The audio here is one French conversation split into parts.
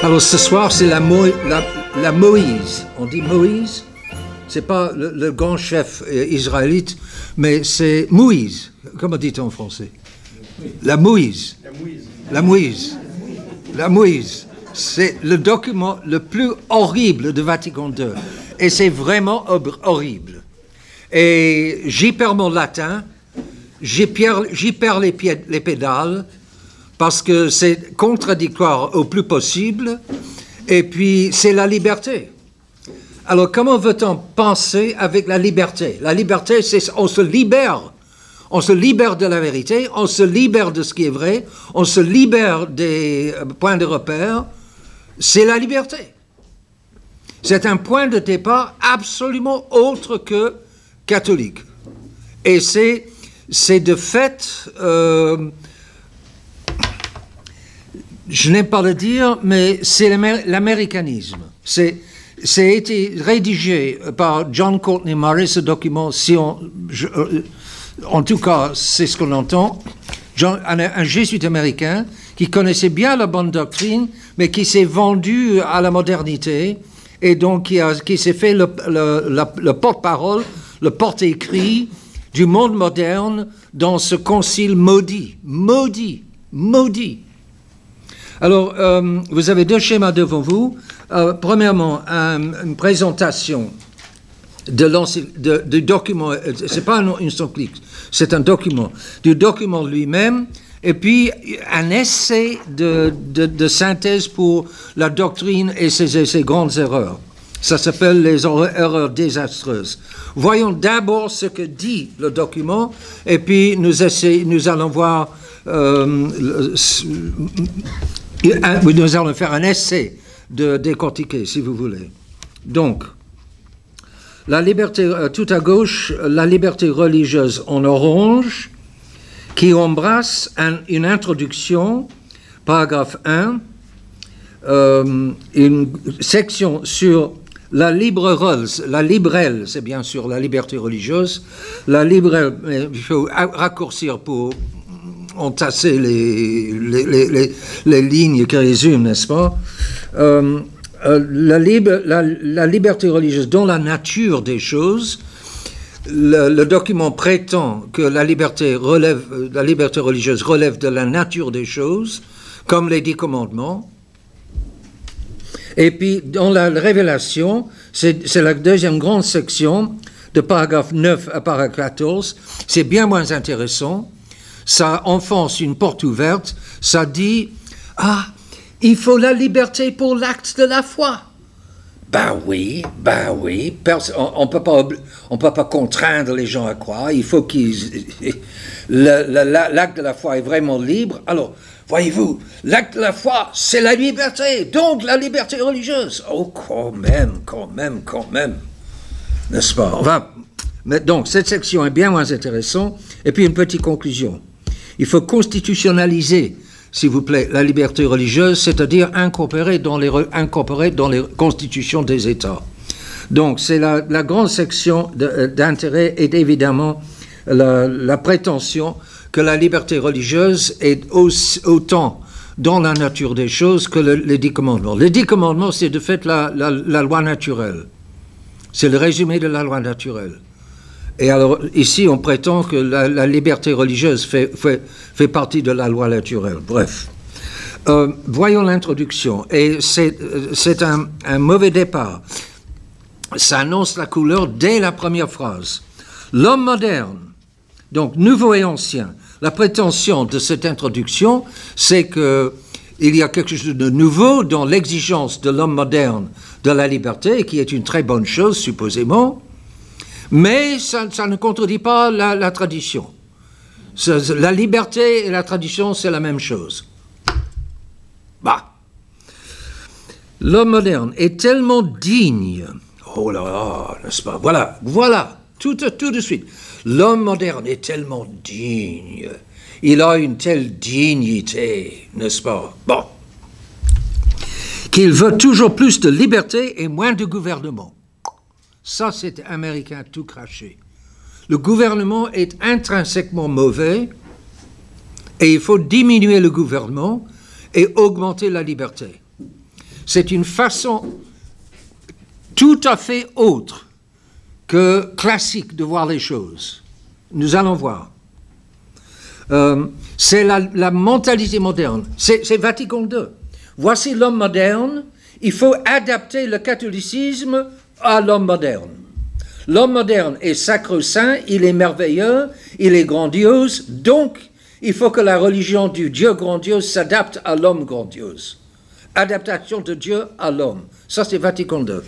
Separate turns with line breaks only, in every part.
Alors ce soir, c'est la Moïse. On dit Moïse. C'est pas le grand chef israélite, mais c'est Moïse. Comment dit-on en français? La Moïse. La Moïse. La Moïse. C'est le document le plus horrible de Vatican II. Et c'est vraiment horrible. Et j'y perds mon latin, j'y perds les pédales, parce que c'est contradictoire au plus possible, et puis c'est la liberté. Alors comment veut-on penser avec la liberté? La liberté, c'est on se libère. On se libère de la vérité, on se libère de ce qui est vrai, on se libère des points de repère. C'est la liberté. C'est un point de départ absolument autre que catholique. Et c'est de fait... je n'aime pas le dire, mais c'est l'américanisme. C'est été rédigé par John Courtney Murray, ce document, en tout cas, c'est ce qu'on entend, un jésuite américain qui connaissait bien la bonne doctrine, mais qui s'est vendu à la modernité, et donc qui s'est fait le porte-parole, le porte-écrit du monde moderne dans ce concile maudit. Maudit. Maudit. Alors, vous avez deux schémas devant vous. Premièrement, une présentation du document. C'est pas une encyclique, c'est un document. Du document lui-même, et puis un essai de synthèse pour la doctrine et ses grandes erreurs. Ça s'appelle les erreurs désastreuses. Voyons d'abord ce que dit le document, et puis nous allons voir... nous allons faire un essai de décortiquer, si vous voulez. Donc, la liberté, tout à gauche, la liberté religieuse en orange, qui embrasse une introduction, paragraphe 1, une section sur la librelle, c'est bien sûr la liberté religieuse, la librelle, il faut raccourcir pour... entasser les lignes qui résument, n'est-ce pas? La liberté religieuse dans la nature des choses, le document prétend que la liberté religieuse relève de la nature des choses, comme les 10 commandements. Et puis, dans la révélation, c'est la deuxième grande section, de paragraphe 9 à paragraphe 14, c'est bien moins intéressant. Ça enfonce une porte ouverte, ça dit « Ah, il faut la liberté pour l'acte de la foi. » Ben oui, on ne peut pas contraindre les gens à croire, il faut l'acte de la foi est vraiment libre. Alors, voyez-vous, l'acte de la foi, c'est la liberté, donc la liberté religieuse. Oh, quand même, n'est-ce pas? Donc, cette section est bien moins intéressante. Et puis, une petite conclusion. Il faut constitutionnaliser, s'il vous plaît, la liberté religieuse, c'est-à-dire incorporer dans les constitutions des États. Donc, c'est la grande section d'intérêt est évidemment la prétention que la liberté religieuse est autant dans la nature des choses que les 10 commandements. Les 10 commandements, c'est de fait la loi naturelle. C'est le résumé de la loi naturelle. Et alors, ici, on prétend que la liberté religieuse fait partie de la loi naturelle. Bref. Voyons l'introduction. Et c'est un mauvais départ. Ça annonce la couleur dès la première phrase. L'homme moderne, donc nouveau et ancien, la prétention de cette introduction, c'est qu'il y a quelque chose de nouveau dans l'exigence de l'homme moderne de la liberté, qui est une très bonne chose, supposément. Mais ça ne contredit pas la tradition. La liberté et la tradition, c'est la même chose. Bah. L'homme moderne est tellement digne. Oh là là, n'est-ce pas? Voilà, tout de suite. L'homme moderne est tellement digne. Il a une telle dignité, n'est-ce pas? Bon. Qu'il veut toujours plus de liberté et moins de gouvernement. Ça, c'est américain tout craché. Le gouvernement est intrinsèquement mauvais et il faut diminuer le gouvernement et augmenter la liberté. c'est une façon tout à fait autre que classique de voir les choses. Nous allons voir. C'est la mentalité moderne. C'est Vatican II. Voici l'homme moderne. Il faut adapter le catholicisme à l'homme moderne. L'homme moderne est sacro-saint, il est merveilleux, il est grandiose, donc il faut que la religion du Dieu grandiose s'adapte à l'homme grandiose. Adaptation de Dieu à l'homme. Ça, c'est Vatican II.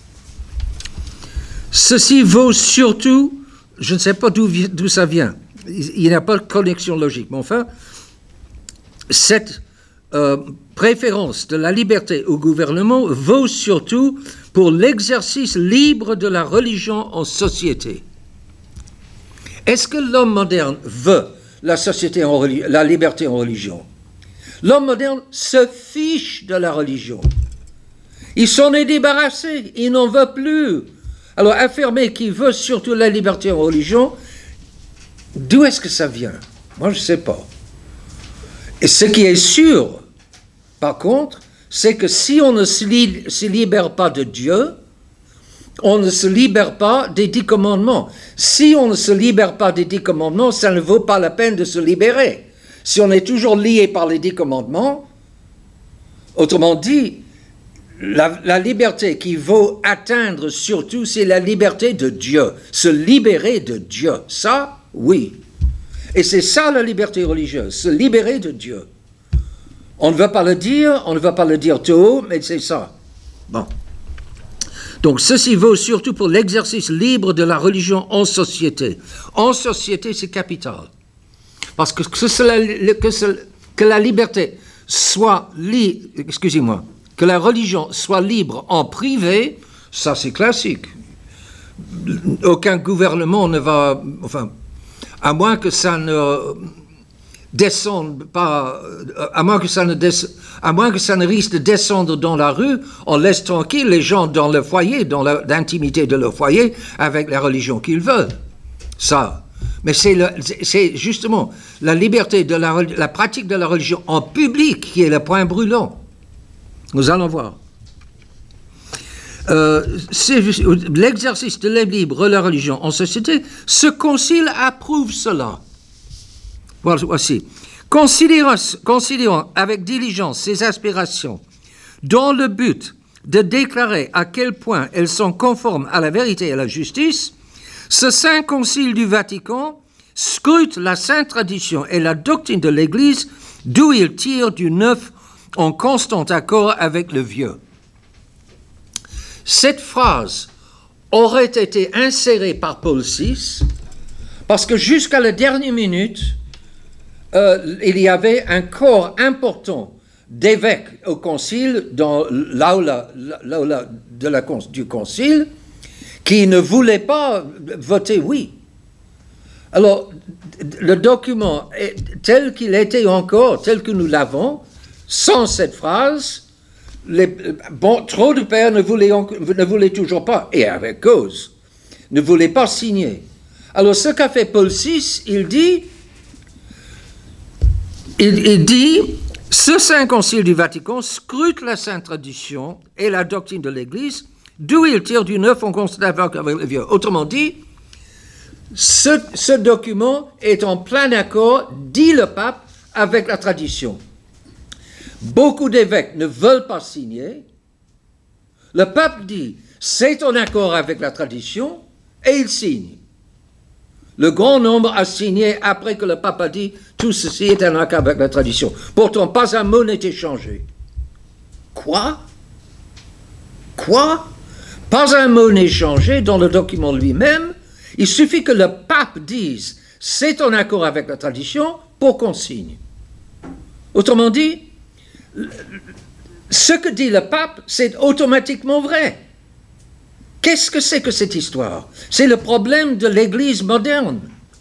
Ceci vaut surtout, je ne sais pas d'où ça vient, il n'y a pas de connexion logique, mais enfin, cette préférence de la liberté au gouvernement vaut surtout pour l'exercice libre de la religion en société. Est-ce que l'homme moderne veut la liberté en religion? L'homme moderne se fiche de la religion. Il s'en est débarrassé, il n'en veut plus. Alors affirmer qu'il veut surtout la liberté en religion, d'où est-ce que ça vient? Moi, je ne sais pas. Et ce qui est sûr, par contre, c'est que si on ne se libère pas de Dieu, on ne se libère pas des 10 commandements. Si on ne se libère pas des 10 commandements, ça ne vaut pas la peine de se libérer. Si on est toujours lié par les 10 commandements, autrement dit, la liberté qui vaut atteindre surtout, c'est la liberté de Dieu. Se libérer de Dieu, ça, oui. Et c'est ça la liberté religieuse, se libérer de Dieu. On ne veut pas le dire tout haut, mais c'est ça. Bon. Donc, ceci vaut surtout pour l'exercice libre de la religion en société. En société, c'est capital. Parce que la liberté soit que la religion soit libre en privé, ça c'est classique. Aucun gouvernement ne va, enfin, à moins que ça ne descende pas, à moins que ça ne risque de descendre dans la rue, on laisse tranquille les gens dans le foyer, dans l'intimité de leur foyer, avec la religion qu'ils veulent. Ça. Mais c'est justement la liberté de la pratique de la religion en public qui est le point brûlant. Nous allons voir. L'exercice de la libre la religion en société, ce concile approuve cela. Voici. Considérant avec diligence ces aspirations dans le but de déclarer à quel point elles sont conformes à la vérité et à la justice, ce Saint Concile du Vatican scrute la sainte tradition et la doctrine de l'Église, d'où il tire du neuf en constant accord avec le vieux. Cette phrase aurait été insérée par Paul VI parce que jusqu'à la dernière minute, il y avait un corps important d'évêques au concile, dans l'aula du concile, qui ne voulaient pas voter oui. Alors, le document tel qu'il était encore, tel que nous l'avons, sans cette phrase, trop de pères ne voulaient toujours pas, et avec cause, ne voulaient pas signer. Alors, ce qu'a fait Paul VI, il dit, ce Saint Concile du Vatican scrute la sainte tradition et la doctrine de l'Église, d'où il tire du neuf en constant avec le vieux. Autrement dit, ce document est en plein accord, dit le pape, avec la tradition. Beaucoup d'évêques ne veulent pas signer. Le pape dit, c'est en accord avec la tradition, et il signe. Le grand nombre a signé après que le pape a dit, tout ceci est en accord avec la tradition. Pourtant, pas un mot n'est échangé. Quoi? Pas un mot n'est changé dans le document lui-même. Il suffit que le pape dise « c'est en accord avec la tradition » pour qu'on signe. Autrement dit, ce que dit le pape, c'est automatiquement vrai. Qu'est-ce que c'est que cette histoire? C'est le problème de l'Église moderne.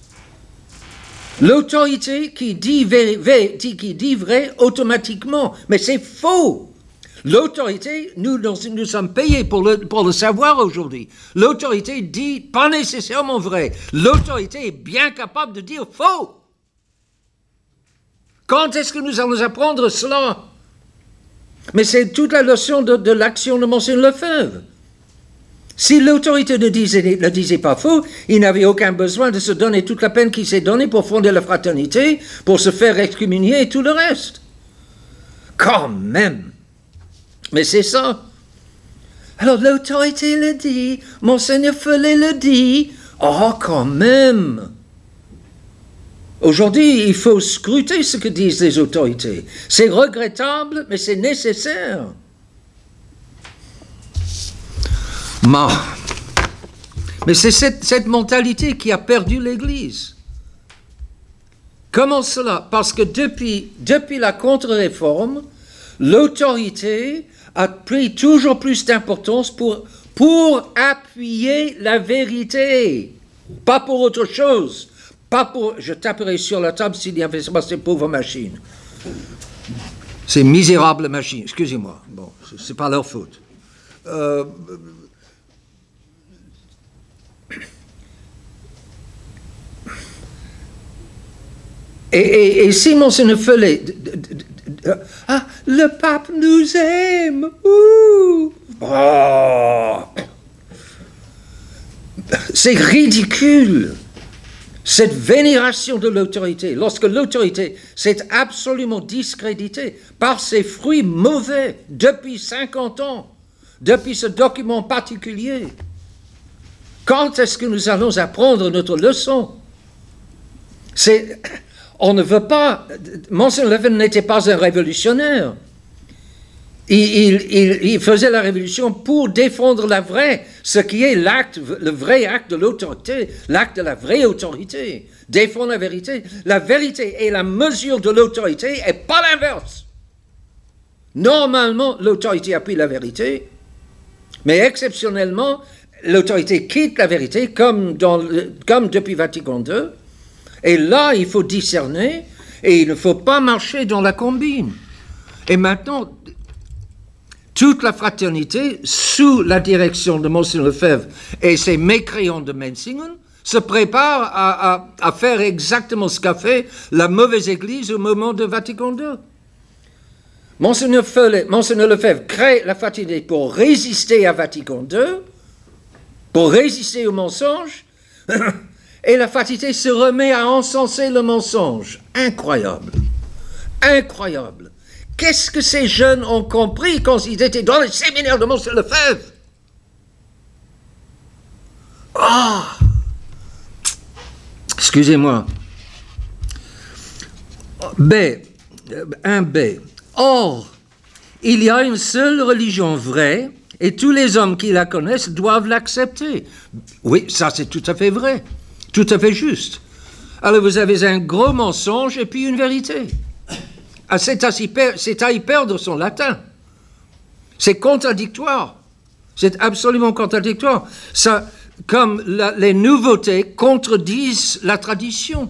L'autorité qui dit vrai automatiquement, mais c'est faux. L'autorité, nous sommes payés pour le savoir aujourd'hui. L'autorité dit pas nécessairement vrai. L'autorité est bien capable de dire faux. Quand est-ce que nous allons apprendre cela? Mais c'est toute la leçon de l'action de Monseigneur Lefebvre. Si l'autorité ne disait pas faux, il n'avait aucun besoin de se donner toute la peine qu'il s'est donnée pour fonder la fraternité, pour se faire excommunier et tout le reste. Quand même. Mais c'est ça. Alors l'autorité le dit, Monseigneur Follet le dit. Oh, quand même. Aujourd'hui, il faut scruter ce que disent les autorités. C'est regrettable, mais c'est nécessaire. Mais c'est cette mentalité qui a perdu l'Église. Comment cela? Parce que depuis la contre-réforme, l'autorité a pris toujours plus d'importance pour appuyer la vérité, pas pour autre chose. Pas pour, je taperai sur la table s'il y avait pas ces pauvres machines. Ces misérables machines, excusez-moi. Bon, c'est pas leur faute. Et si Monseigneur Follet, le pape nous aime. Oh, c'est ridicule. Cette vénération de l'autorité, lorsque l'autorité s'est absolument discréditée par ses fruits mauvais depuis 50 ans, depuis ce document particulier, quand est-ce que nous allons apprendre notre leçon? On ne veut pas... Monseigneur Lefebvre n'était pas un révolutionnaire. Il faisait la révolution pour défendre la vraie, ce qui est le vrai acte de l'autorité, l'acte de la vraie autorité. Défendre la vérité. La vérité est la mesure de l'autorité et pas l'inverse. Normalement, l'autorité appuie la vérité, mais exceptionnellement, l'autorité quitte la vérité, comme depuis Vatican II. Et là, il faut discerner et il ne faut pas marcher dans la combine. Et maintenant, toute la fraternité, sous la direction de Monseigneur Lefebvre et ses mécréants de Menzingen, se prépare à faire exactement ce qu'a fait la mauvaise Église au moment de Vatican II. Monseigneur Lefebvre crée la fraternité pour résister à Vatican II, pour résister au mensonge, et la fraternité se remet à encenser le mensonge. Incroyable. Incroyable. Qu'est-ce que ces jeunes ont compris quand ils étaient dans le séminaire de Monseigneur Lefebvre? Ah! Excusez-moi. B. Or, il y a une seule religion vraie et tous les hommes qui la connaissent doivent l'accepter. Oui, ça c'est tout à fait vrai. Tout à fait juste. Alors vous avez un gros mensonge et puis une vérité. Ah, c'est à y perdre son latin. C'est contradictoire. C'est absolument contradictoire. Ça, comme les nouveautés contredisent la tradition.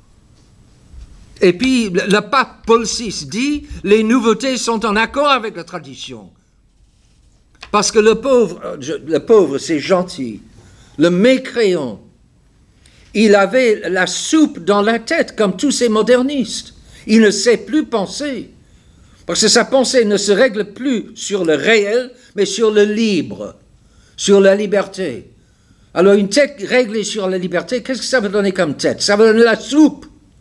Et puis le pape Paul VI dit les nouveautés sont en accord avec la tradition. Parce que le pauvre c'est gentil. Le mécréant, il avait la soupe dans la tête, comme tous ces modernistes. Il ne sait plus penser. Parce que sa pensée ne se règle plus sur le réel, mais sur le libre, sur la liberté. Alors une tête réglée sur la liberté, qu'est-ce que ça va donner comme tête? Ça va donner la soupe.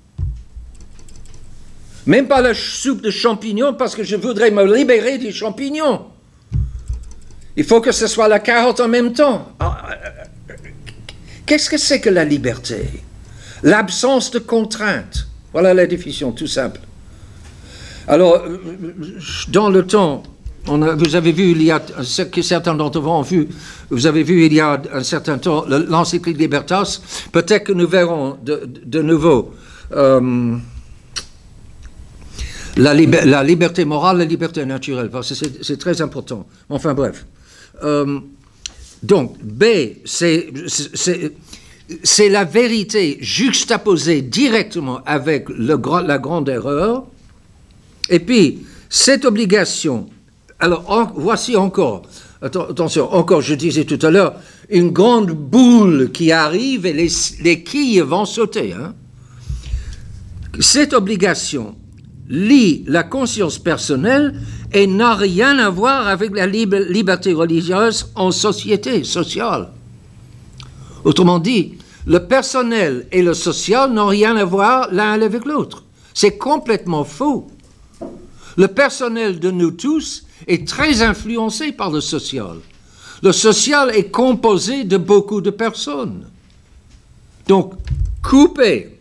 Même pas la soupe de champignons, parce que je voudrais me libérer des champignons. Il faut que ce soit la carotte en même temps. Qu'est-ce que c'est que la liberté? L'absence de contrainte. Voilà la définition, tout simple. Alors, dans le temps, vous avez vu, il y a, certains d'entre vous ont vu, vous avez vu il y a un certain temps l'encyclique Libertas. Peut-être que nous verrons de nouveau la liberté morale, la liberté naturelle, parce que c'est très important. Enfin bref. Donc, B, c'est la vérité juxtaposée directement avec la grande erreur. Et puis, cette obligation, alors voici encore, attention, encore je disais tout à l'heure, une grande boule qui arrive et les quilles vont sauter. Hein. Cette obligation lie la conscience personnelle et n'a rien à voir avec la liberté religieuse en société, sociale. Autrement dit, le personnel et le social n'ont rien à voir l'un avec l'autre. C'est complètement faux. Le personnel de nous tous est très influencé par le social. Le social est composé de beaucoup de personnes. Donc, couper,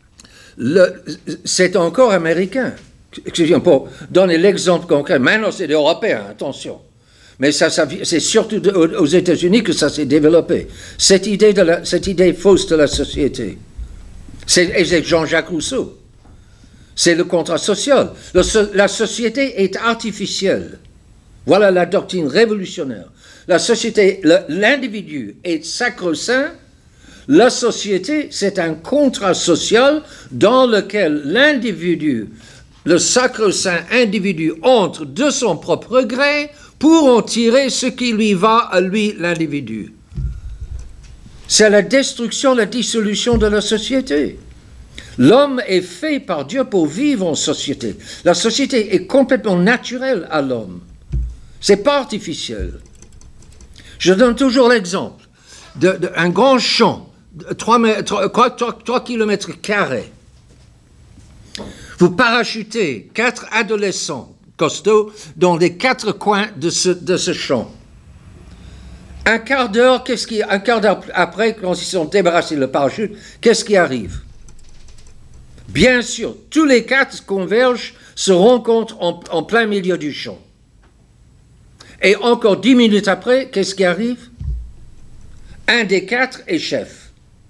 c'est encore américain. Excusez-moi, pour donner l'exemple concret, maintenant c'est européen, attention. Mais c'est surtout aux États-Unis que ça s'est développé. Cette idée fausse de la société. C'est Jean-Jacques Rousseau. C'est le contrat social. La société est artificielle. Voilà la doctrine révolutionnaire. La société, l'individu est sacro-saint. La société, c'est un contrat social dans lequel l'individu, le sacro-saint individu, entre de son propre gré pour en tirer ce qui lui va à lui, l'individu. C'est la destruction, la dissolution de la société. L'homme est fait par Dieu pour vivre en société. La société est complètement naturelle à l'homme. C'est pas artificiel. Je donne toujours l'exemple d'un grand champ, 3 kilomètres carrés. Vous parachutez 4 adolescents costauds dans les 4 coins de ce champ. Un quart d'heure après, quand ils sont débarrassés le parachute, qu'est-ce qui arrive? Bien sûr, tous les 4 convergent, se rencontrent en plein milieu du champ. Et encore 10 minutes après, qu'est-ce qui arrive? Un des 4 est chef.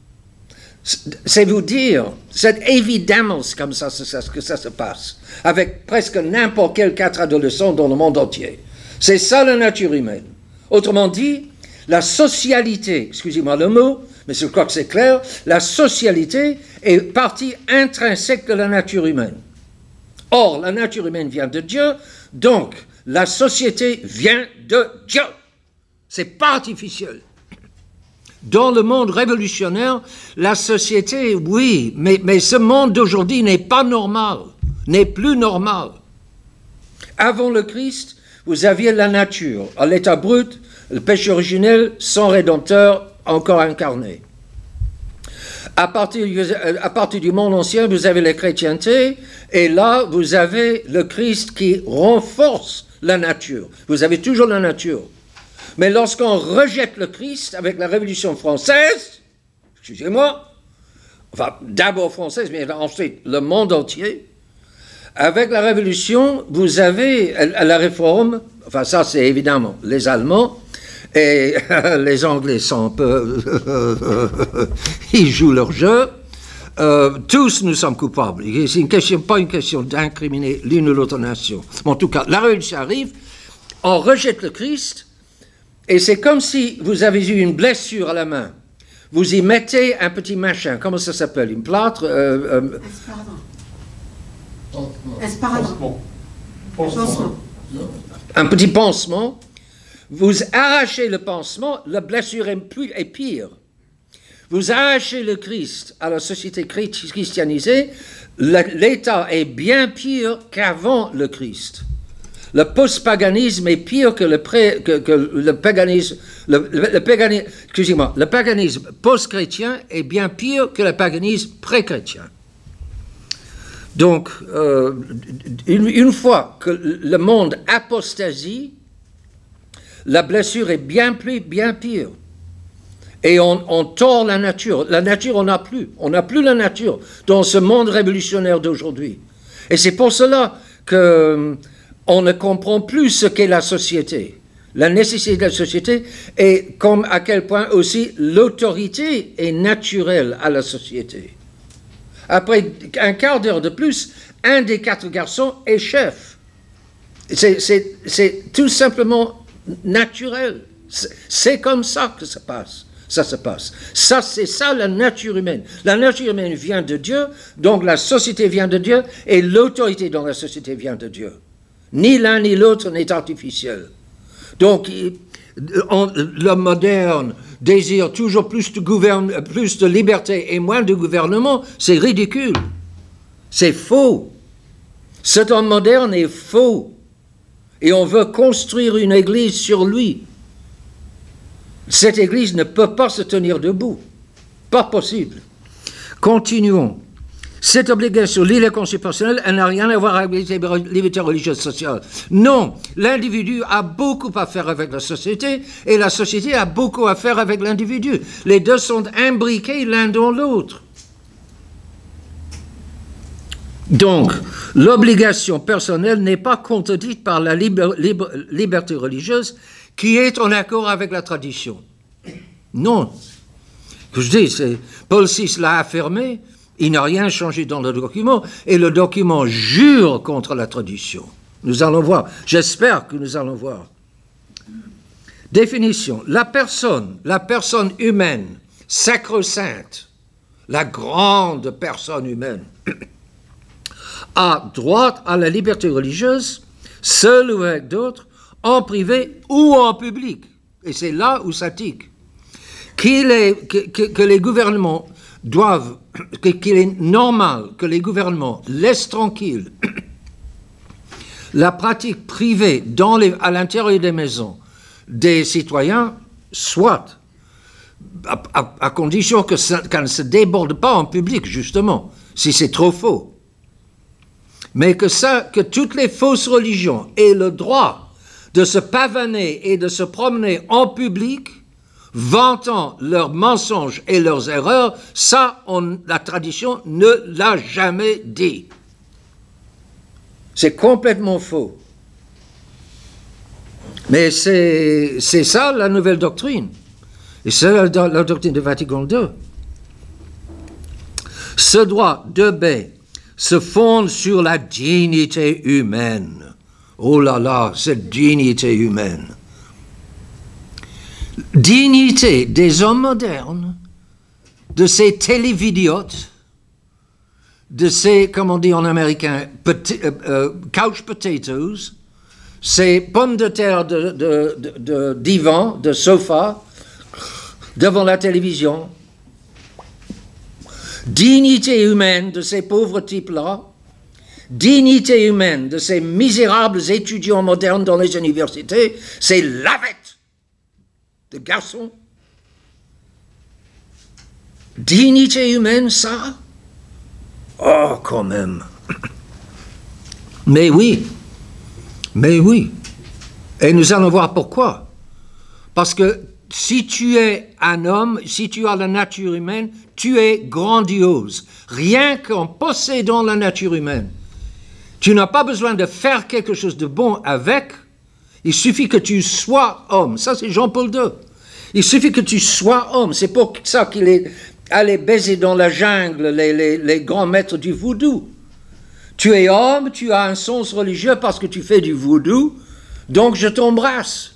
C'est vous dire, c'est évidemment comme ça que ça se passe, avec presque n'importe quel 4 adolescents dans le monde entier. C'est ça la nature humaine. Autrement dit, la socialité, excusez-moi le mot, mais je crois que c'est clair, la socialité est partie intrinsèque de la nature humaine. Or, la nature humaine vient de Dieu, donc la société vient de Dieu. C'est pas artificiel. Dans le monde révolutionnaire, la société, oui, mais ce monde d'aujourd'hui n'est pas normal, n'est plus normal. Avant le Christ, vous aviez la nature, à l'état brut, le péché originel, sans rédempteur, encore incarné. À partir du monde ancien, vous avez la chrétienté, et là, vous avez le Christ qui renforce la nature. Vous avez toujours la nature. Mais lorsqu'on rejette le Christ avec la Révolution française, excusez-moi, enfin d'abord française, mais ensuite le monde entier, avec la Révolution, vous avez la Réforme, enfin ça c'est évidemment les Allemands, et les Anglais sont un peu, ils jouent leur jeu. Tous nous sommes coupables. C'est pas une question d'incriminer l'une ou l'autre nation. En tout cas, la Révolution arrive, on rejette le Christ, et c'est comme si vous avez eu une blessure à la main. Vous y mettez un petit machin, comment ça s'appelle? Une plâtre Pansement. Un petit pansement. Vous arrachez le pansement, la blessure est pire. Vous arrachez le Christ à la société christianisée, l'état est bien pire qu'avant le Christ. Le post-paganisme est pire que le paganisme. Excusez-moi, le paganisme post-chrétien est bien pire que le paganisme pré-chrétien. Donc, une fois que le monde apostasie, la blessure est bien pire. Et on tord la nature. La nature, on n'a plus. On n'a plus la nature dans ce monde révolutionnaire d'aujourd'hui. Et c'est pour cela qu'on ne comprend plus ce qu'est la société. La nécessité de la société et comme à quel point aussi l'autorité est naturelle à la société. Après un quart d'heure de plus, un des 4 garçons est chef. C'est tout simplement naturel. C'est comme ça que ça passe. Ça se passe. C'est ça la nature humaine. La nature humaine vient de Dieu, donc la société vient de Dieu, et l'autorité dans la société vient de Dieu. Ni l'un ni l'autre n'est artificiel. Donc, l'homme moderne désire toujours plus de liberté et moins de gouvernement. C'est ridicule. C'est faux. Cet homme moderne est faux. et on veut construire une église sur lui. Cette église ne peut pas se tenir debout. Pas possible. Continuons. Cette obligation liée à la constitutionnelle, elle n'a rien à voir avec les libertés religieuses sociales. Non, l'individu a beaucoup à faire avec la société et la société a beaucoup à faire avec l'individu. Les deux sont imbriqués l'un dans l'autre. Donc, l'obligation personnelle n'est pas contredite par la liberté religieuse qui est en accord avec la tradition. Non. Que je dis, Paul VI l'a affirmé, il n'a rien changé dans le document, et le document jure contre la tradition. Nous allons voir. J'espère que nous allons voir. Définition. La personne humaine, sacro-sainte, la grande personne humaine, a droit à la liberté religieuse, seule ou avec d'autres, en privé ou en public. Et c'est là où ça tique. Que les gouvernements doivent, qu'il est normal que les gouvernements laissent tranquille la pratique privée à l'intérieur des maisons des citoyens, soit, à condition qu'elle ne se déborde pas en public, justement, si c'est trop faux. Mais que toutes les fausses religions aient le droit de se pavaner et de se promener en public, vantant leurs mensonges et leurs erreurs, ça, la tradition ne l'a jamais dit. C'est complètement faux. Mais c'est ça la nouvelle doctrine. Et c'est la doctrine de Vatican II. Ce droit de B se fonde sur la dignité humaine. Oh là là, cette dignité humaine. Dignité des hommes modernes, de ces télévidiotes, de ces, comme on dit en américain, couch potatoes, ces pommes de terre de divan, de sofa, devant la télévision. Dignité humaine de ces pauvres types-là, dignité humaine de ces misérables étudiants modernes dans les universités, ces lavettes de garçons. Dignité humaine, ça? Oh, quand même. Mais oui. Et nous allons voir pourquoi. Parce que si tu es un homme, si tu as la nature humaine, tu es grandiose. Rien qu'en possédant la nature humaine. Tu n'as pas besoin de faire quelque chose de bon avec. Il suffit que tu sois homme. Ça, c'est Jean-Paul II. Il suffit que tu sois homme. C'est pour ça qu'il est allé baiser dans la jungle les grands maîtres du vaudou. Tu es homme, tu as un sens religieux parce que tu fais du vaudou, donc je t'embrasse.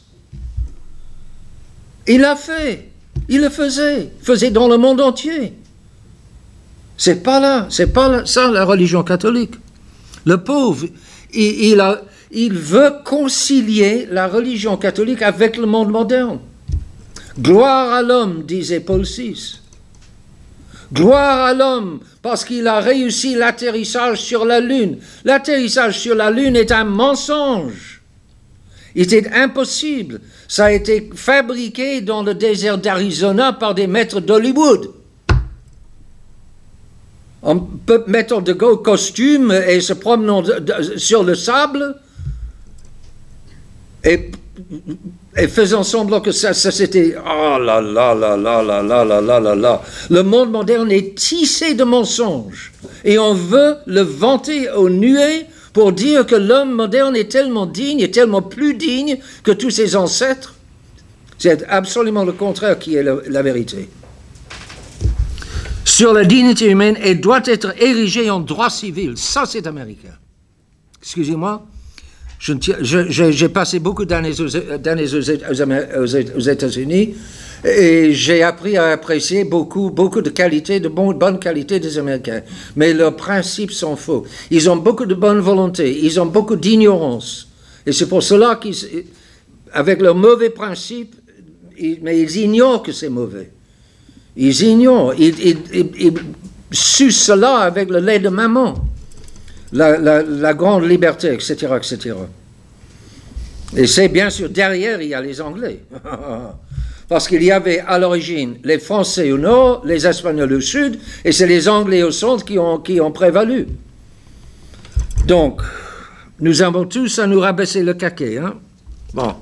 Il l'a fait. Il le faisait dans le monde entier. C'est pas ça la religion catholique. Le pauvre, il veut concilier la religion catholique avec le monde moderne. Gloire à l'homme, disait Paul VI. Gloire à l'homme, parce qu'il a réussi l'atterrissage sur la Lune. L'atterrissage sur la Lune est un mensonge. Il était impossible. Ça a été fabriqué dans le désert d'Arizona par des maîtres d'Hollywood. En mettant de gros costumes et se promenant sur le sable et faisant semblant que ça c'était... Oh là là là là là là là là là là. Le monde moderne est tissé de mensonges. Et on veut le vanter aux nuées pour dire que l'homme moderne est tellement digne, et tellement plus digne que tous ses ancêtres. C'est absolument le contraire qui est la vérité. Sur la dignité humaine, elle doit être érigée en droit civil. Ça, c'est américain. Excusez-moi. J'ai passé beaucoup d'années aux États-Unis et j'ai appris à apprécier beaucoup de qualités, de bonnes qualités des Américains. Mais leurs principes sont faux. Ils ont beaucoup de bonne volonté, ils ont beaucoup d'ignorance. Et c'est pour cela qu'avec leurs mauvais principes, mais ils ignorent que c'est mauvais. Ils ignorent, ils sucent cela avec le lait de maman. La grande liberté, etc., etc. Et c'est bien sûr, derrière, il y a les Anglais. Parce qu'il y avait à l'origine les Français au nord, les Espagnols au sud, et c'est les Anglais au centre qui ont prévalu. Donc, nous avons tous à nous rabaisser le caquet. Hein? Bon.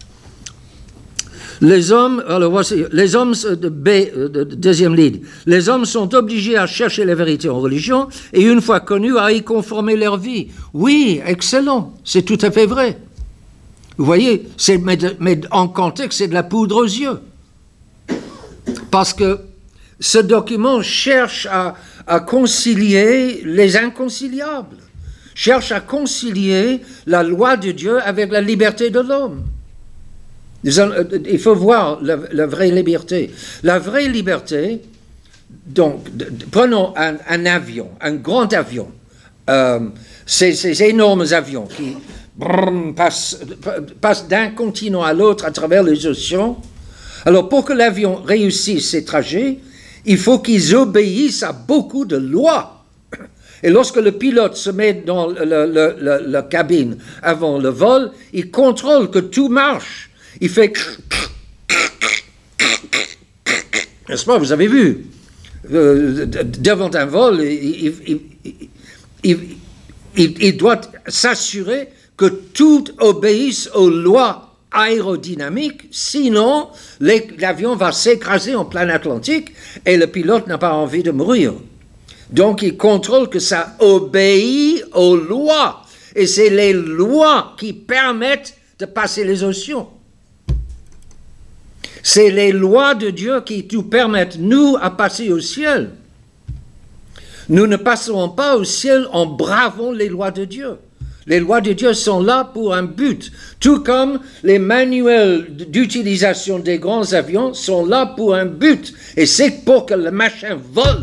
Les hommes, alors voici, les hommes de deuxième ligne, les hommes sont obligés à chercher la vérité en religion et une fois connus, à y conformer leur vie. Oui, excellent, c'est tout à fait vrai. Vous voyez, mais en contexte, c'est de la poudre aux yeux. Parce que ce document cherche à concilier les inconciliables, cherche à concilier la loi de Dieu avec la liberté de l'homme. Il faut voir la vraie liberté. La vraie liberté, donc, prenons un avion, un grand avion, ces énormes avions qui passent d'un continent à l'autre à travers les océans. Alors, pour que l'avion réussisse ses trajets, il faut qu'ils obéissent à beaucoup de lois. Et lorsque le pilote se met dans la cabine avant le vol, il contrôle que tout marche. Il fait... N'est-ce pas, vous avez vu, devant un vol, il doit s'assurer que tout obéisse aux lois aérodynamiques, sinon l'avion va s'écraser en plein Atlantique et le pilote n'a pas envie de mourir. Donc il contrôle que ça obéit aux lois, et c'est les lois qui permettent de passer les océans. C'est les lois de Dieu qui nous permettent, nous, à passer au ciel. Nous ne passerons pas au ciel en bravant les lois de Dieu. Les lois de Dieu sont là pour un but, tout comme les manuels d'utilisation des grands avions sont là pour un but, et c'est pour que le machin vole,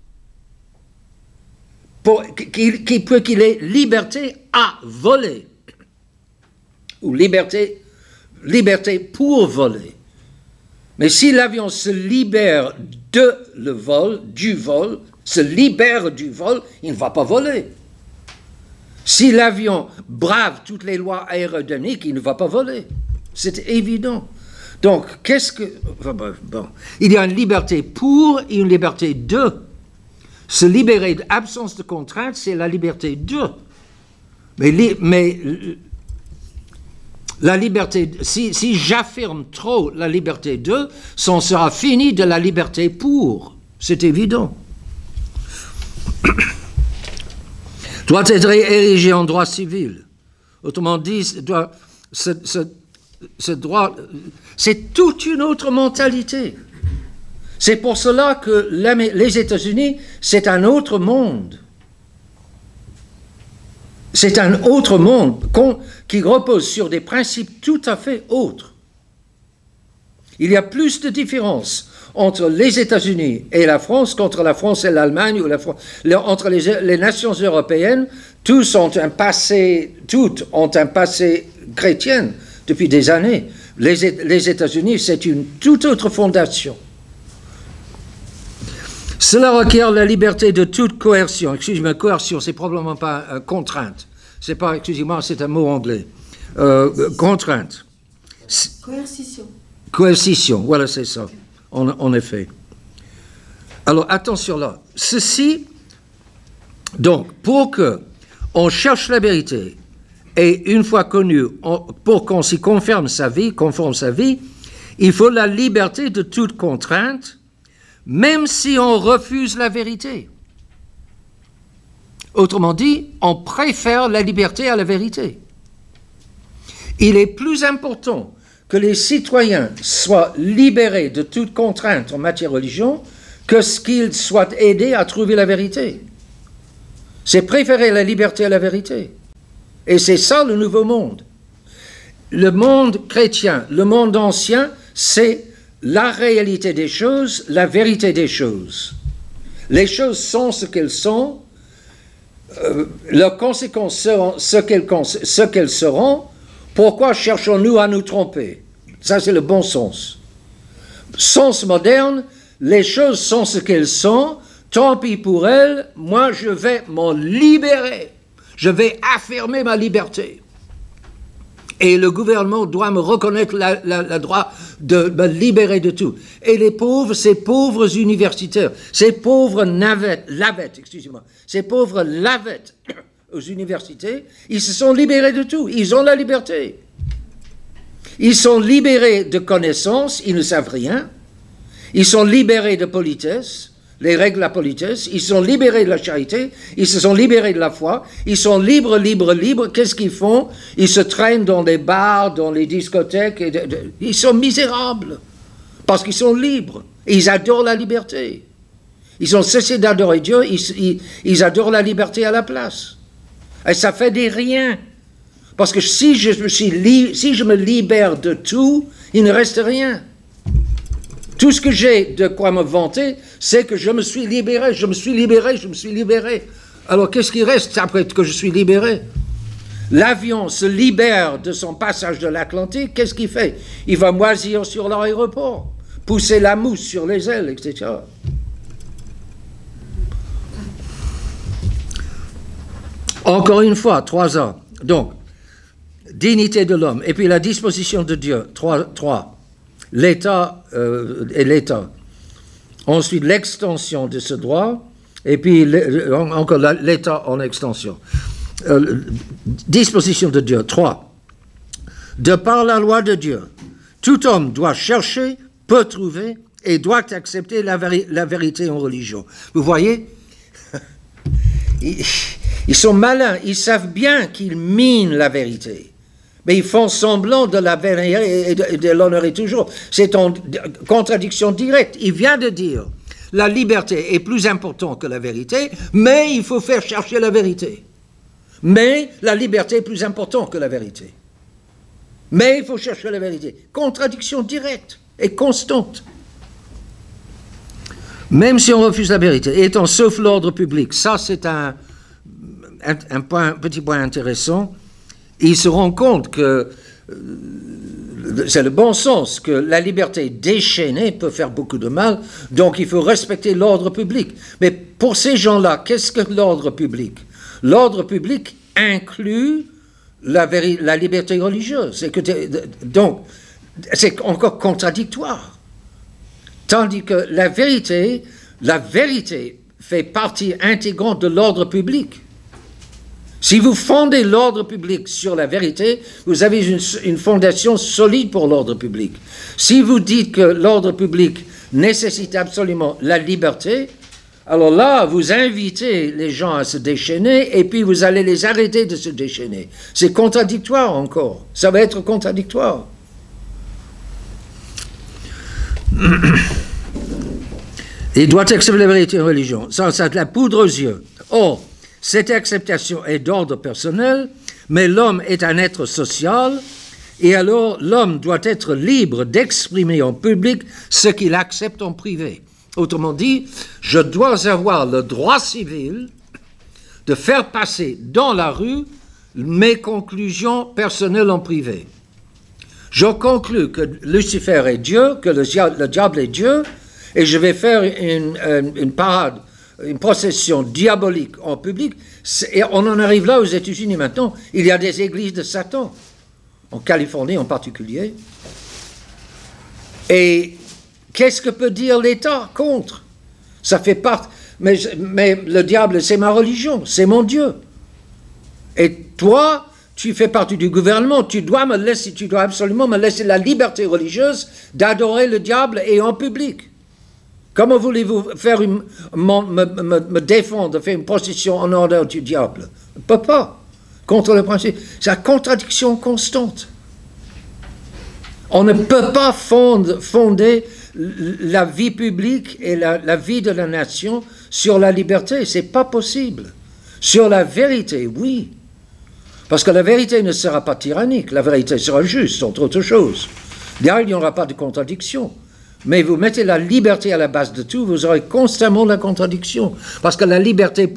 pour qu'il ait liberté à voler, ou liberté pour voler. Mais si l'avion se libère du vol, se libère du vol, il ne va pas voler. Si l'avion brave toutes les lois aérodynamiques, il ne va pas voler. C'est évident. Donc, bon, il y a une liberté pour et une liberté de. Se libérer d'absence de contrainte, c'est la liberté de. Mais la liberté, si j'affirme trop la liberté de, c'en sera fini de la liberté pour. C'est évident. Doit être érigé en droit civil. Autrement dit, ce droit, c'est toute une autre mentalité. C'est pour cela que les États-Unis, c'est un autre monde. C'est un autre monde qui repose sur des principes tout à fait autres. Il y a plus de différence entre les États-Unis et la France qu'entre la France et l'Allemagne, ou entre les nations européennes. Toutes ont un passé chrétien depuis des années. Les États-Unis, c'est une toute autre fondation. Cela requiert la liberté de toute coercion. Excusez-moi, coercion, c'est probablement pas contrainte. C'est pas, excusez-moi, c'est un mot anglais. Contrainte.
Coercition.
Coercition, voilà, c'est ça, en effet. Alors, attention là. Ceci, donc, pour qu'on cherche la vérité, et une fois connue, pour qu'on s'y conforme sa vie, il faut la liberté de toute contrainte, même si on refuse la vérité. Autrement dit, on préfère la liberté à la vérité. Il est plus important que les citoyens soient libérés de toute contrainte en matière de religion que ce qu'ils soient aidés à trouver la vérité. C'est préférer la liberté à la vérité. Et c'est ça le nouveau monde. Le monde chrétien, le monde ancien, c'est la réalité des choses, la vérité des choses. Les choses sont ce qu'elles sont, leurs conséquences seront ce qu'elles seront. Pourquoi cherchons-nous à nous tromper? Ça, c'est le bon sens. Sens moderne, les choses sont ce qu'elles sont, tant pis pour elles, moi je vais m'en libérer. Je vais affirmer ma liberté. Et le gouvernement doit me reconnaître le droit de me libérer de tout. Et les pauvres, ces pauvres universitaires, ces pauvres lavettes, excusez-moi, ces pauvres lavettes aux universités, ils se sont libérés de tout. Ils ont la liberté. Ils sont libérés de connaissances, ils ne savent rien. Ils sont libérés de politesse, les règles de la politesse. Ils sont libérés de la charité. Ils se sont libérés de la foi. Ils sont libres. Qu'est-ce qu'ils font? Ils se traînent dans les bars, dans les discothèques. Ils sont misérables parce qu'ils sont libres. Et ils adorent la liberté. Ils ont cessé d'adorer Dieu. Ils adorent la liberté à la place. Et ça fait des riens. Parce que si je me libère de tout, il ne reste rien. Tout ce que j'ai de quoi me vanter, c'est que je me suis libéré, je me suis libéré, je me suis libéré. Alors qu'est-ce qui reste après que je suis libéré? L'avion se libère de son passage de l'Atlantique, qu'est-ce qu'il fait? Il va moisir sur l'aéroport, pousser la mousse sur les ailes, etc. Encore une fois, 3 ans. Donc, dignité de l'homme, et puis la disposition de Dieu, 3. L'État et l'État. Ensuite, l'extension de ce droit, et puis encore l'État en extension. Disposition de Dieu, 3. De par la loi de Dieu, tout homme doit chercher, peut trouver, et doit accepter la vérité en religion. Vous voyez, ils sont malins, ils savent bien qu'ils minent la vérité. Mais ils font semblant de la vénérer et de l'honorer toujours. C'est en contradiction directe. Il vient de dire, la liberté est plus importante que la vérité, mais il faut faire chercher la vérité. Mais la liberté est plus importante que la vérité. Mais il faut chercher la vérité. Contradiction directe et constante. Même si on refuse la vérité, étant sauf l'ordre public, ça c'est un petit point intéressant. Il se rend compte que c'est le bon sens, que la liberté déchaînée peut faire beaucoup de mal, donc il faut respecter l'ordre public. Mais pour ces gens-là, qu'est-ce que l'ordre public? L'ordre public inclut la liberté religieuse. Donc, c'est encore contradictoire. Tandis que la vérité fait partie intégrante de l'ordre public. Si vous fondez l'ordre public sur la vérité, vous avez une fondation solide pour l'ordre public. Si vous dites que l'ordre public nécessite absolument la liberté, alors là, vous invitez les gens à se déchaîner et puis vous allez les arrêter de se déchaîner. C'est contradictoire encore. Ça va être contradictoire. Il doit accepter la vérité en religion. Ça, c'est la poudre aux yeux. Or, cette acceptation est d'ordre personnel, mais l'homme est un être social, et alors l'homme doit être libre d'exprimer en public ce qu'il accepte en privé. Autrement dit, je dois avoir le droit civil de faire passer dans la rue mes conclusions personnelles en privé. Je conclus que Lucifer est Dieu, que le diable est Dieu, et je vais faire une parade, une procession diabolique en public, et on en arrive là aux États-Unis maintenant. Il y a des églises de Satan, en Californie en particulier. Et qu'est-ce que peut dire l'État contre? Ça fait partie. Mais le diable, c'est ma religion, c'est mon Dieu. Et toi, tu fais partie du gouvernement, tu dois absolument me laisser la liberté religieuse d'adorer le diable et en public. Comment voulez-vous me défendre, faire une procession en honneur du diable? On ne peut pas. Contre le principe. C'est la contradiction constante. On ne peut pas fonder la vie publique et la vie de la nation sur la liberté. Ce n'est pas possible. Sur la vérité, oui. Parce que la vérité ne sera pas tyrannique. La vérité sera juste, entre autres choses. Là, il n'y aura pas de contradiction. Mais vous mettez la liberté à la base de tout, vous aurez constamment la contradiction. Parce que la liberté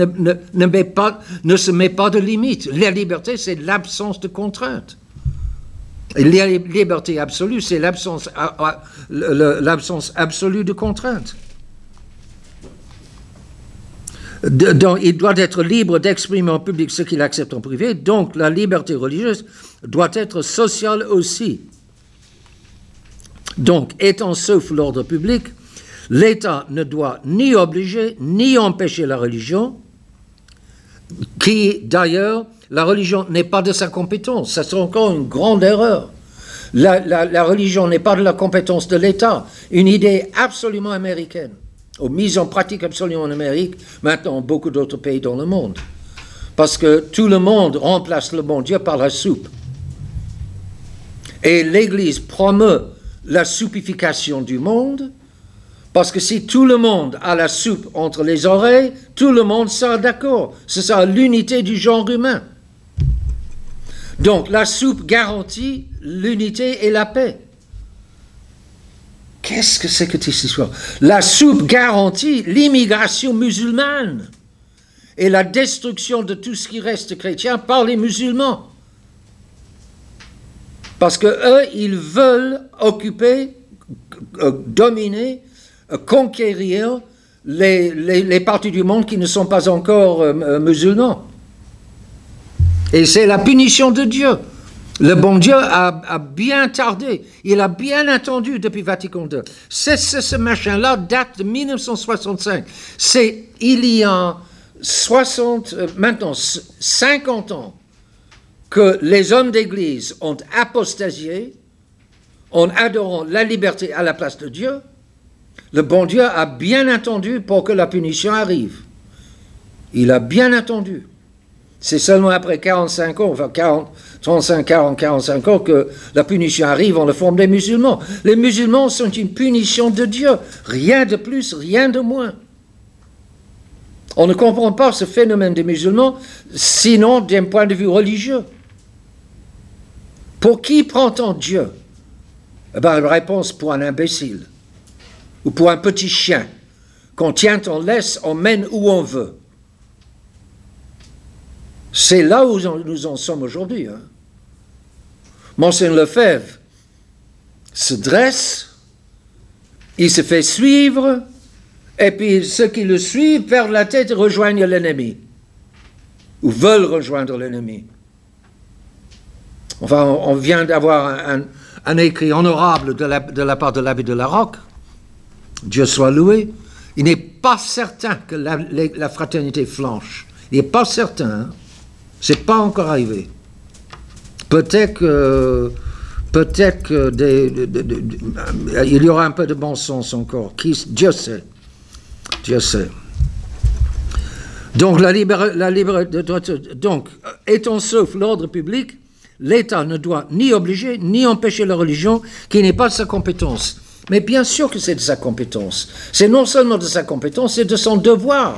ne se met pas de limite. La liberté, c'est l'absence de contrainte. Et la liberté absolue, c'est l'absence absolue de contrainte. Donc, il doit être libre d'exprimer en public ce qu'il accepte en privé, donc la liberté religieuse doit être sociale aussi. Donc, étant sauf l'ordre public, l'État ne doit ni obliger ni empêcher la religion, qui d'ailleurs, la religion n'est pas de sa compétence. Ça c'est encore une grande erreur. La religion n'est pas de la compétence de l'État. Une idée absolument américaine, ou mise en pratique absolument en Amérique, maintenant dans beaucoup d'autres pays dans le monde. Parce que tout le monde remplace le bon Dieu par la soupe. Et l'Église promeut la soupification du monde, parce que si tout le monde a la soupe entre les oreilles, tout le monde sera d'accord. C'est ça l'unité du genre humain. Donc la soupe garantit l'unité et la paix. Qu'est-ce que c'est que cette histoire? La soupe garantit l'immigration musulmane et la destruction de tout ce qui reste chrétien par les musulmans. Parce que eux, ils veulent occuper, dominer, conquérir les parties du monde qui ne sont pas encore musulmans. Et c'est la punition de Dieu. Le bon Dieu a bien tardé. Il a bien attendu depuis Vatican II. Ce machin-là date de 1965. C'est il y a maintenant 50 ans que les hommes d'Église ont apostasié en adorant la liberté à la place de Dieu. Le bon Dieu a bien attendu pour que la punition arrive. Il a bien attendu. C'est seulement après 45 ans, enfin 45 ans que la punition arrive en la forme des musulmans. Les musulmans sont une punition de Dieu. Rien de plus, rien de moins. On ne comprend pas ce phénomène des musulmans, sinon d'un point de vue religieux. Pour qui prend-on Dieu? Eh bien, la réponse pour un imbécile. Ou pour un petit chien, qu'on tient, on laisse, on mène où on veut. C'est là où nous en sommes aujourd'hui. Hein. Monseigneur Lefebvre se dresse, il se fait suivre, et puis ceux qui le suivent perdent la tête et rejoignent l'ennemi, ou veulent rejoindre l'ennemi. Enfin, on vient d'avoir un écrit honorable de la part de l'abbé de la Roque. Dieu soit loué. Il n'est pas certain que la fraternité flanche. Il n'est pas certain. Hein? C'est pas encore arrivé. Peut-être que il y aura un peu de bon sens encore. Dieu sait. Dieu sait. Donc, donc, étant sauf l'ordre public, l'État ne doit ni obliger, ni empêcher la religion qui n'est pas de sa compétence. Mais bien sûr que c'est de sa compétence. C'est non seulement de sa compétence, c'est de son devoir.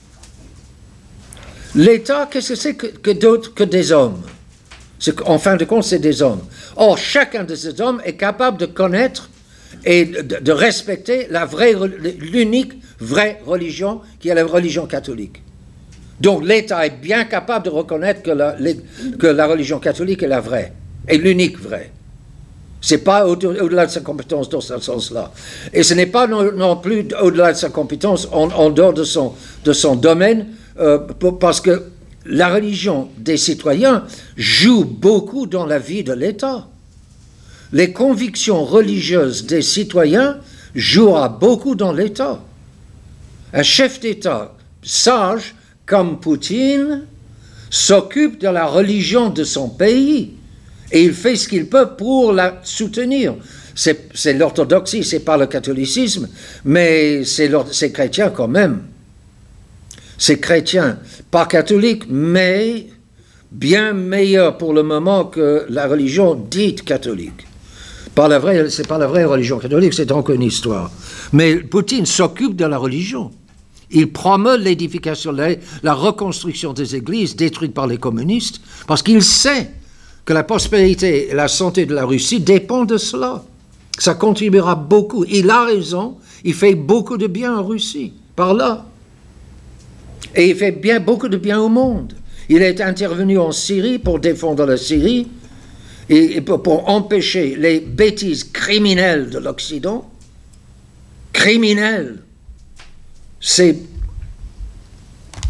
L'État, qu'est-ce que c'est que d'autre que des hommes? En fin de compte, c'est des hommes. Or, chacun de ces hommes est capable de connaître et de respecter l'unique vraie religion qui est la religion catholique. Donc, l'État est bien capable de reconnaître que la religion catholique est la vraie, est l'unique vraie. Ce n'est pas au-delà de sa compétence dans ce sens-là. Et ce n'est pas non plus au-delà de sa compétence en dehors de son domaine, parce que la religion des citoyens joue beaucoup dans la vie de l'État. Les convictions religieuses des citoyens jouera beaucoup dans l'État. Un chef d'État sage comme Poutine s'occupe de la religion de son pays et il fait ce qu'il peut pour la soutenir. C'est l'orthodoxie, c'est pas le catholicisme, mais c'est chrétien quand même. C'est chrétien, pas catholique, mais bien meilleur pour le moment que la religion dite catholique. C'est pas la vraie religion catholique, c'est donc une histoire. Mais Poutine s'occupe de la religion. Il promeut l'édification, la reconstruction des églises détruites par les communistes, parce qu'il sait que la prospérité et la santé de la Russie dépendent de cela. Ça contribuera beaucoup. Il a raison, il fait beaucoup de bien en Russie, par là. Et il fait beaucoup de bien au monde. Il est intervenu en Syrie pour défendre la Syrie et pour empêcher les bêtises criminelles de l'Occident. Criminelles. C'est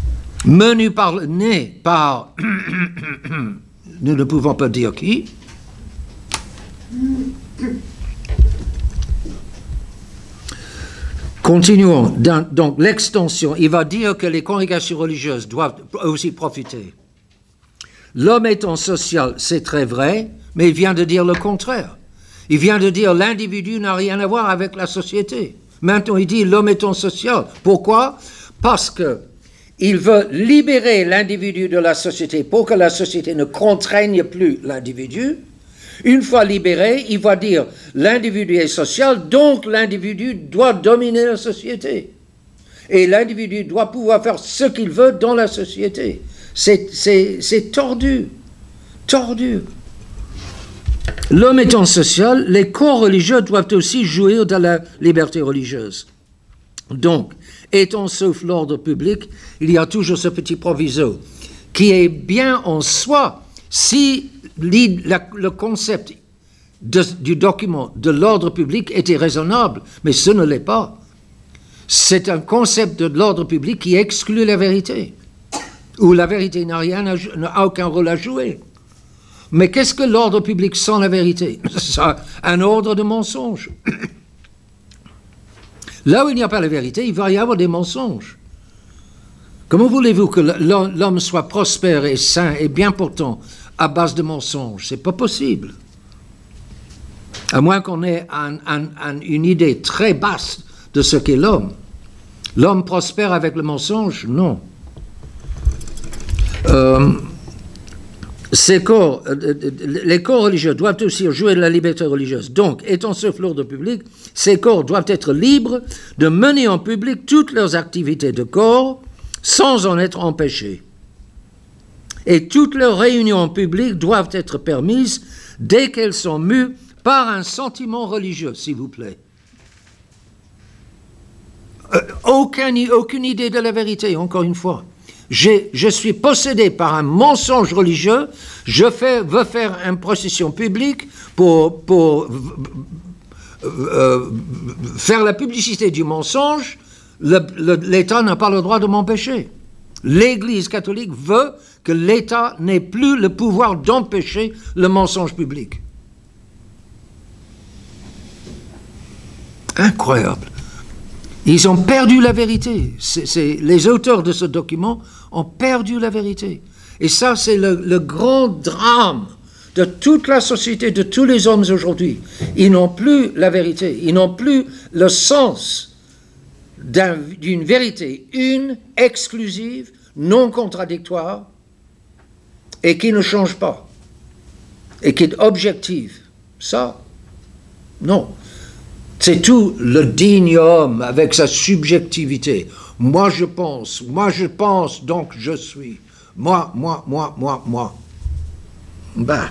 né par, nous ne pouvons pas dire qui, continuons. Donc l'extension, il va dire que les congrégations religieuses doivent aussi profiter. L'homme étant social, c'est très vrai, mais il vient de dire le contraire. Il vient de dire l'individu n'a rien à voir avec la société. Maintenant, il dit l'homme étant social. Pourquoi? Parce qu'il veut libérer l'individu de la société pour que la société ne contraigne plus l'individu. Une fois libéré, il va dire l'individu est social, donc l'individu doit dominer la société. Et l'individu doit pouvoir faire ce qu'il veut dans la société. C'est tordu. Tordu. L'homme étant social, les corps religieux doivent aussi jouir de la liberté religieuse. Donc, étant sauf l'ordre public, il y a toujours ce petit proviso qui est bien en soi si le concept du document de l'ordre public était raisonnable, mais ce ne l'est pas. C'est un concept de l'ordre public qui exclut la vérité, où la vérité n'a aucun rôle à jouer. Mais qu'est-ce que l'ordre public sans la vérité? C'est un ordre de mensonge. Là où il n'y a pas la vérité, il va y avoir des mensonges. Comment voulez-vous que l'homme soit prospère et sain et bien portant à base de mensonges? C'est pas possible. À moins qu'on ait une idée très basse de ce qu'est l'homme. L'homme prospère avec le mensonge? Non. Les corps religieux doivent aussi jouir de la liberté religieuse. Donc, étant sauf l'ordre public, ces corps doivent être libres de mener en public toutes leurs activités de corps sans en être empêchés. Et toutes leurs réunions en public doivent être permises dès qu'elles sont mues par un sentiment religieux, s'il vous plaît. Aucune idée de la vérité, encore une fois. Je suis possédé par un mensonge religieux, je veux faire une procession publique pour faire la publicité du mensonge, l'État n'a pas le droit de m'empêcher. L'Église catholique veut que l'État n'ait plus le pouvoir d'empêcher le mensonge public. Incroyable. Ils ont perdu la vérité. Les auteurs de ce document ont perdu la vérité. Et ça, c'est le grand drame de toute la société, de tous les hommes aujourd'hui. Ils n'ont plus la vérité. Ils n'ont plus le sens d'une vérité une, exclusive, non contradictoire, et qui ne change pas, et qui est objective. Ça, non. C'est tout le digne homme avec sa subjectivité. Moi je pense, donc je suis. Moi. Ben.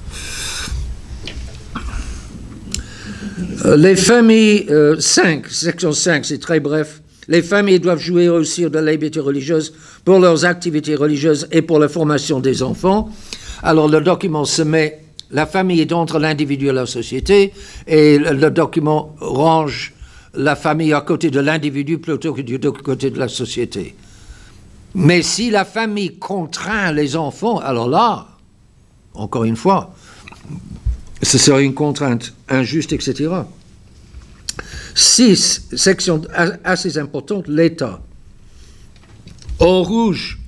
Les familles, section 5, c'est très bref. Les familles doivent jouir aussi de la liberté religieuse pour leurs activités religieuses et pour la formation des enfants. Alors le document se met... La famille est entre l'individu et la société, et le document range la famille à côté de l'individu plutôt que du côté de la société. Mais si la famille contraint les enfants, alors là, encore une fois, ce serait une contrainte injuste, etc. 6, section assez importante, l'État. En rouge,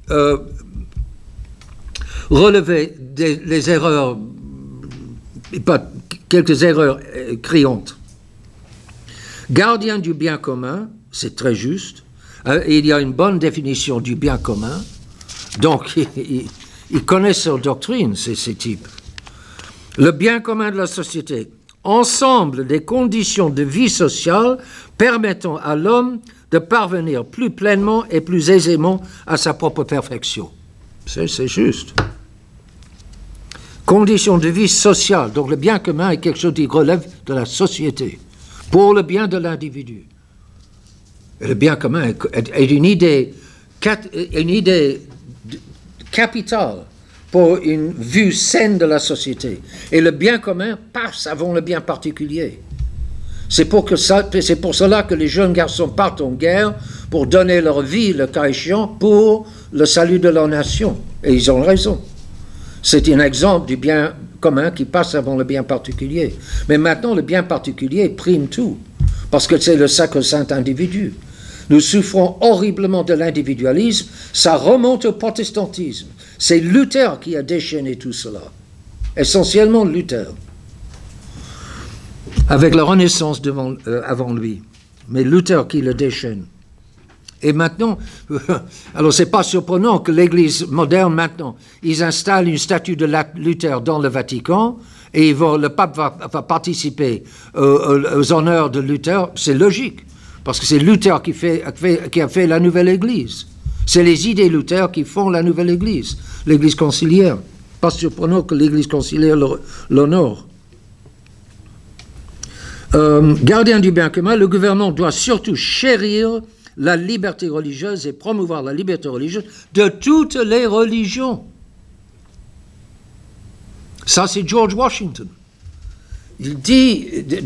relever les erreurs, pas quelques erreurs criantes. Gardien du bien commun, c'est très juste. Il y a une bonne définition du bien commun. Donc, ils connaissent leur doctrine, ces types. Le bien commun de la société. Ensemble des conditions de vie sociale permettant à l'homme de parvenir plus pleinement et plus aisément à sa propre perfection. C'est juste. Conditions de vie sociale. Donc le bien commun est quelque chose qui relève de la société, pour le bien de l'individu. Et le bien commun est une idée capitale pour une vue saine de la société. Et le bien commun passe avant le bien particulier. C'est pour cela que les jeunes garçons partent en guerre pour donner leur vie, le cas échéant, pour le salut de leur nation. Et ils ont raison. C'est un exemple du bien commun qui passe avant le bien particulier. Mais maintenant, le bien particulier prime tout, parce que c'est le sacro-saint individu. Nous souffrons horriblement de l'individualisme, ça remonte au protestantisme. C'est Luther qui a déchaîné tout cela, essentiellement Luther, avec la Renaissance avant lui, mais Luther qui le déchaîne. Et maintenant, alors c'est pas surprenant que l'Église moderne maintenant, ils installent une statue de Luther dans le Vatican et le pape va participer aux honneurs de Luther. C'est logique, parce que c'est Luther qui a fait la nouvelle Église. C'est les idées Luther qui font la nouvelle Église, l'Église conciliaire. Pas surprenant que l'Église conciliaire l'honore. Gardien du bien commun, le gouvernement doit surtout chérir la liberté religieuse et promouvoir la liberté religieuse de toutes les religions. Ça, c'est George Washington. Il dit,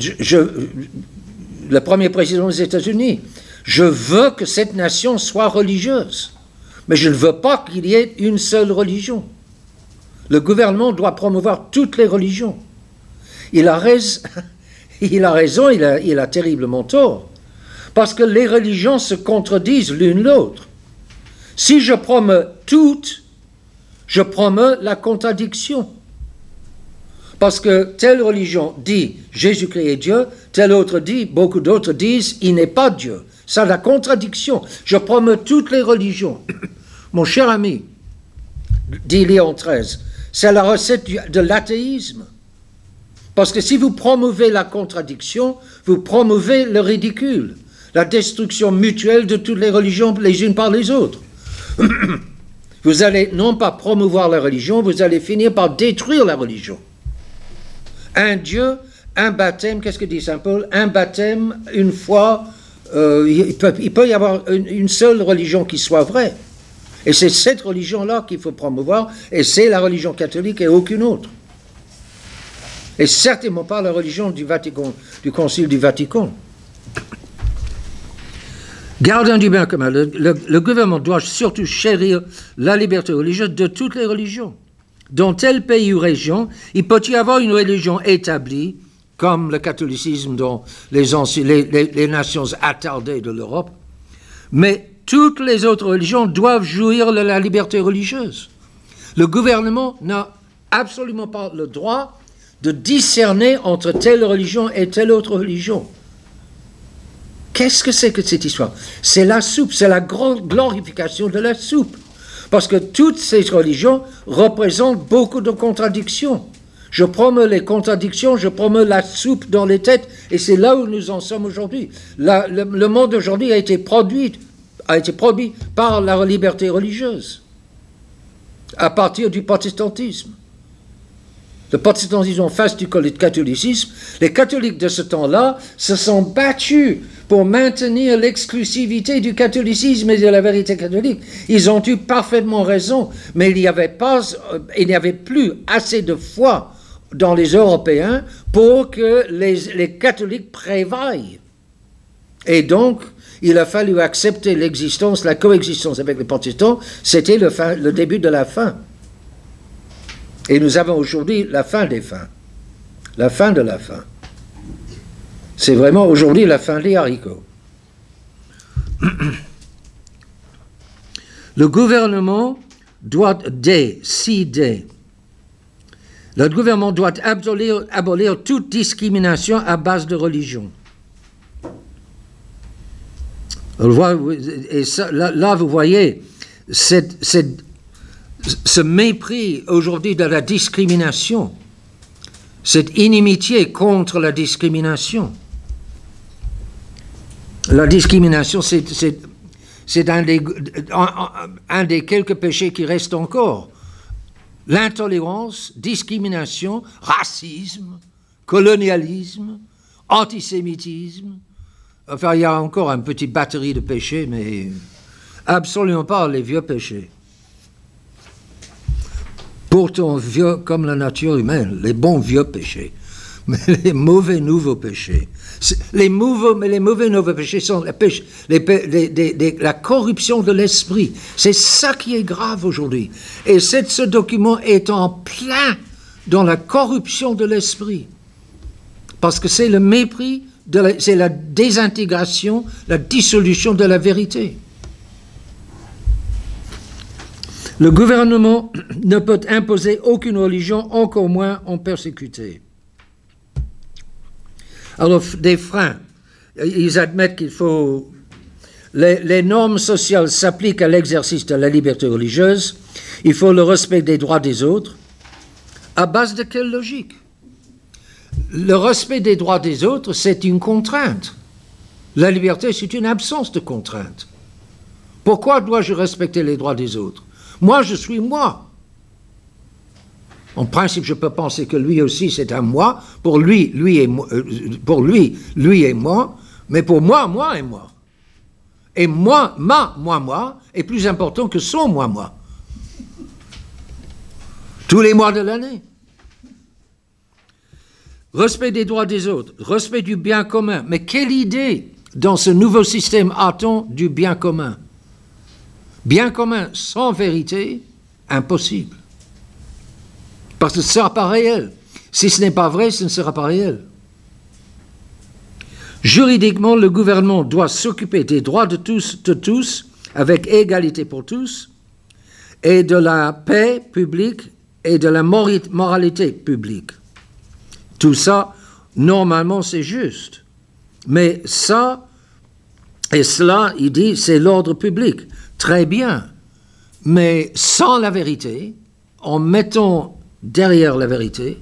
le premier président des États-Unis, je veux que cette nation soit religieuse, mais je ne veux pas qu'il y ait une seule religion. Le gouvernement doit promouvoir toutes les religions. Il a raison, il a terriblement tort. Parce que les religions se contredisent l'une l'autre. Si je promeux toutes, je promeux la contradiction. Parce que telle religion dit Jésus-Christ est Dieu, telle autre dit, beaucoup d'autres disent il n'est pas Dieu. Ça, la contradiction. Je promeux toutes les religions. Mon cher ami, dit Léon XIII, c'est la recette de l'athéisme. Parce que si vous promouvez la contradiction, vous promouvez le ridicule. La destruction mutuelle de toutes les religions les unes par les autres. Vous allez non pas promouvoir la religion, vous allez finir par détruire la religion. Un Dieu, un baptême, qu'est-ce que dit Saint Paul? Un baptême, une foi, il peut y avoir une seule religion qui soit vraie. Et c'est cette religion-là qu'il faut promouvoir, et c'est la religion catholique et aucune autre. Et certainement pas la religion du Vatican, du Concile du Vatican. Gardien du bien commun, le gouvernement doit surtout chérir la liberté religieuse de toutes les religions. Dans tel pays ou région, il peut y avoir une religion établie, comme le catholicisme dans les nations attardées de l'Europe, mais toutes les autres religions doivent jouir de la liberté religieuse. Le gouvernement n'a absolument pas le droit de discerner entre telle religion et telle autre religion. Qu'est-ce que c'est que cette histoire? C'est la soupe, c'est la grande glorification de la soupe. Parce que toutes ces religions représentent beaucoup de contradictions. Je promeux les contradictions, je promeux la soupe dans les têtes, et c'est là où nous en sommes aujourd'hui. Le monde aujourd'hui a été produit par la liberté religieuse, à partir du protestantisme. Le protestantisme en face du catholicisme, les catholiques de ce temps-là se sont battus pour maintenir l'exclusivité du catholicisme et de la vérité catholique. Ils ont eu parfaitement raison, mais il n'y avait plus assez de foi dans les Européens pour que les catholiques prévaillent. Et donc, il a fallu accepter l'existence, la coexistence avec les protestants, c'était le début de la fin. Et nous avons aujourd'hui la fin des fins, la fin de la fin. C'est vraiment aujourd'hui la fin des haricots. Le gouvernement doit décider. Le gouvernement doit abolir toute discrimination à base de religion. Et ça, là, vous voyez, ce mépris aujourd'hui de la discrimination, cette inimitié contre la discrimination. La discrimination, c'est un des quelques péchés qui restent encore. L'intolérance, discrimination, racisme, colonialisme, antisémitisme. Enfin, il y a encore une petite batterie de péchés, mais absolument pas les vieux péchés. Pourtant vieux comme la nature humaine, les bons vieux péchés. Mais les mauvais nouveaux péchés, les mauvais nouveaux péchés sont la corruption de l'esprit. C'est ça qui est grave aujourd'hui. Et ce document est en plein dans la corruption de l'esprit. Parce que c'est le mépris, c'est la désintégration, la dissolution de la vérité. Le gouvernement ne peut imposer aucune religion, encore moins en persécuter. Alors, des freins, ils admettent qu'il faut... Les normes sociales s'appliquent à l'exercice de la liberté religieuse, il faut le respect des droits des autres. À base de quelle logique? Le respect des droits des autres, c'est une contrainte. La liberté, c'est une absence de contrainte. Pourquoi dois-je respecter les droits des autres? Moi, je suis moi. En principe, je peux penser que lui aussi, c'est un moi. Pour lui, lui et moi. Mais pour moi, moi et moi. Et moi est plus important que son moi. Tous les mois de l'année. Respect des droits des autres, respect du bien commun. Mais quelle idée dans ce nouveau système a-t-on du bien commun? Bien commun sans vérité, impossible. Parce que ce ne sera pas réel. Si ce n'est pas vrai, ce ne sera pas réel. Juridiquement, le gouvernement doit s'occuper des droits de tous, avec égalité pour tous, et de la paix publique et de la moralité publique. Tout ça, normalement, c'est juste. Mais ça et cela, il dit, c'est l'ordre public. Très bien. Mais sans la vérité, en mettant derrière la vérité,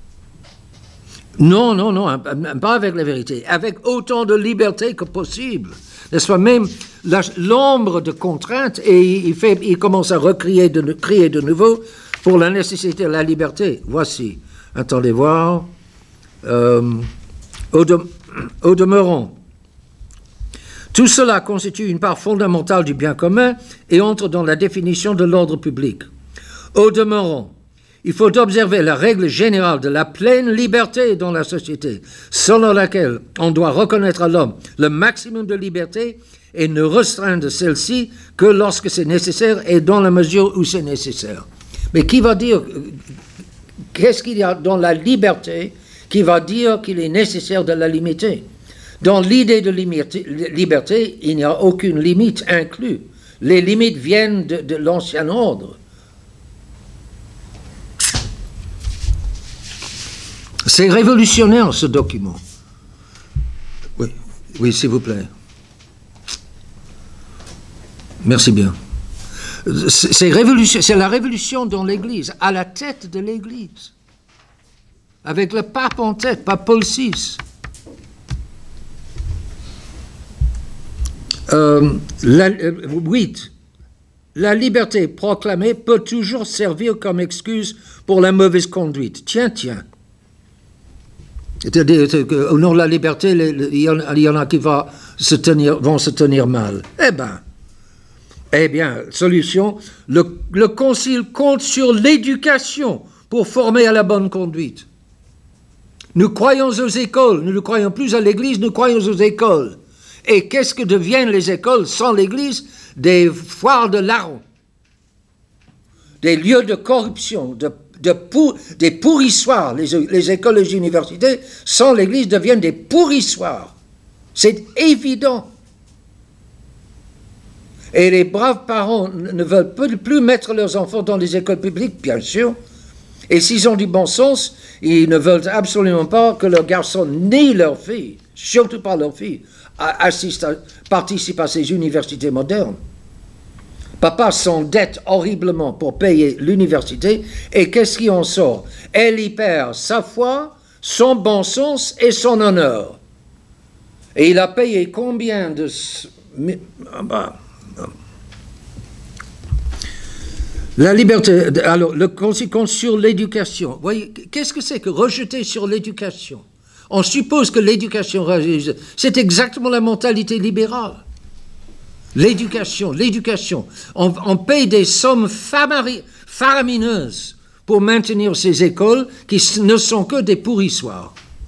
non, pas avec la vérité, avec autant de liberté que possible. N'est-ce pas? Même l'ombre de contrainte, et il commence à crier de nouveau pour la nécessité de la liberté. Voici. Attendez voir. Au demeurant, tout cela constitue une part fondamentale du bien commun et entre dans la définition de l'ordre public. Au demeurant, il faut observer la règle générale de la pleine liberté dans la société, selon laquelle on doit reconnaître à l'homme le maximum de liberté et ne restreindre celle-ci que lorsque c'est nécessaire et dans la mesure où c'est nécessaire. Mais qui va dire, qu'est-ce qu'il y a dans la liberté qui va dire qu'il est nécessaire de la limiter? Dans l'idée de liberté, il n'y a aucune limite inclue. Les limites viennent de l'ancien ordre. C'est révolutionnaire, ce document. Oui, s'il vous plaît. Merci bien. C'est la révolution dans l'Église, à la tête de l'Église. Avec le pape en tête, pape Paul VI. 8. La liberté proclamée peut toujours servir comme excuse pour la mauvaise conduite. Tiens. Au nom de la liberté, il y en a qui vont se tenir mal. Eh bien, solution, le Concile compte sur l'éducation pour former à la bonne conduite. Nous croyons aux écoles, nous ne croyons plus à l'Église, nous croyons aux écoles. Et qu'est-ce que deviennent les écoles sans l'Église? Des foires de larrons, des lieux de corruption, des pourrissoirs. Les écoles et les universités sans l'Église deviennent des pourrissoirs. C'est évident. Et les braves parents ne veulent plus mettre leurs enfants dans les écoles publiques, bien sûr. Et s'ils ont du bon sens, ils ne veulent absolument pas que leurs garçons ni leurs filles, surtout pas leurs filles, participent à ces universités modernes. Papa s'endette horriblement pour payer l'université, et qu'est-ce qui en sort? Elle y perd sa foi, son bon sens et son honneur. Et il a payé combien de... La liberté, alors le conséquence sur l'éducation. Voyez, qu'est-ce que c'est que rejeter sur l'éducation? On suppose que l'éducation religieuse, c'est exactement la mentalité libérale. L'éducation. On paye des sommes faramineuses pour maintenir ces écoles qui ne sont que des pourrissoirs.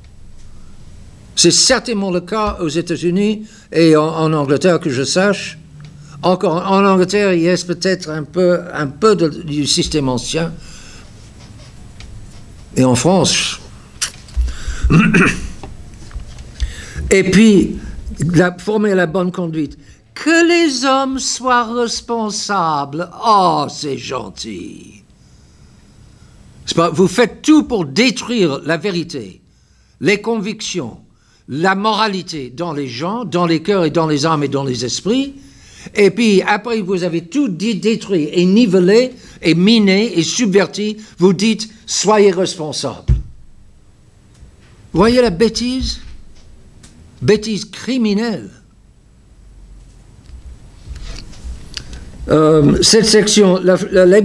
C'est certainement le cas aux États-Unis et en Angleterre, que je sache. Encore en Angleterre, il y a peut-être un peu du système ancien. Et en France. Et puis, former la bonne conduite. Que les hommes soient responsables. Oh, c'est gentil. Vous faites tout pour détruire la vérité, les convictions, la moralité dans les gens, dans les cœurs et dans les âmes et dans les esprits. Et puis, après, vous avez tout détruit et nivelé et miné et subverti. Vous dites, soyez responsables. Vous voyez la bêtise? Bêtise criminelle. Cette section, la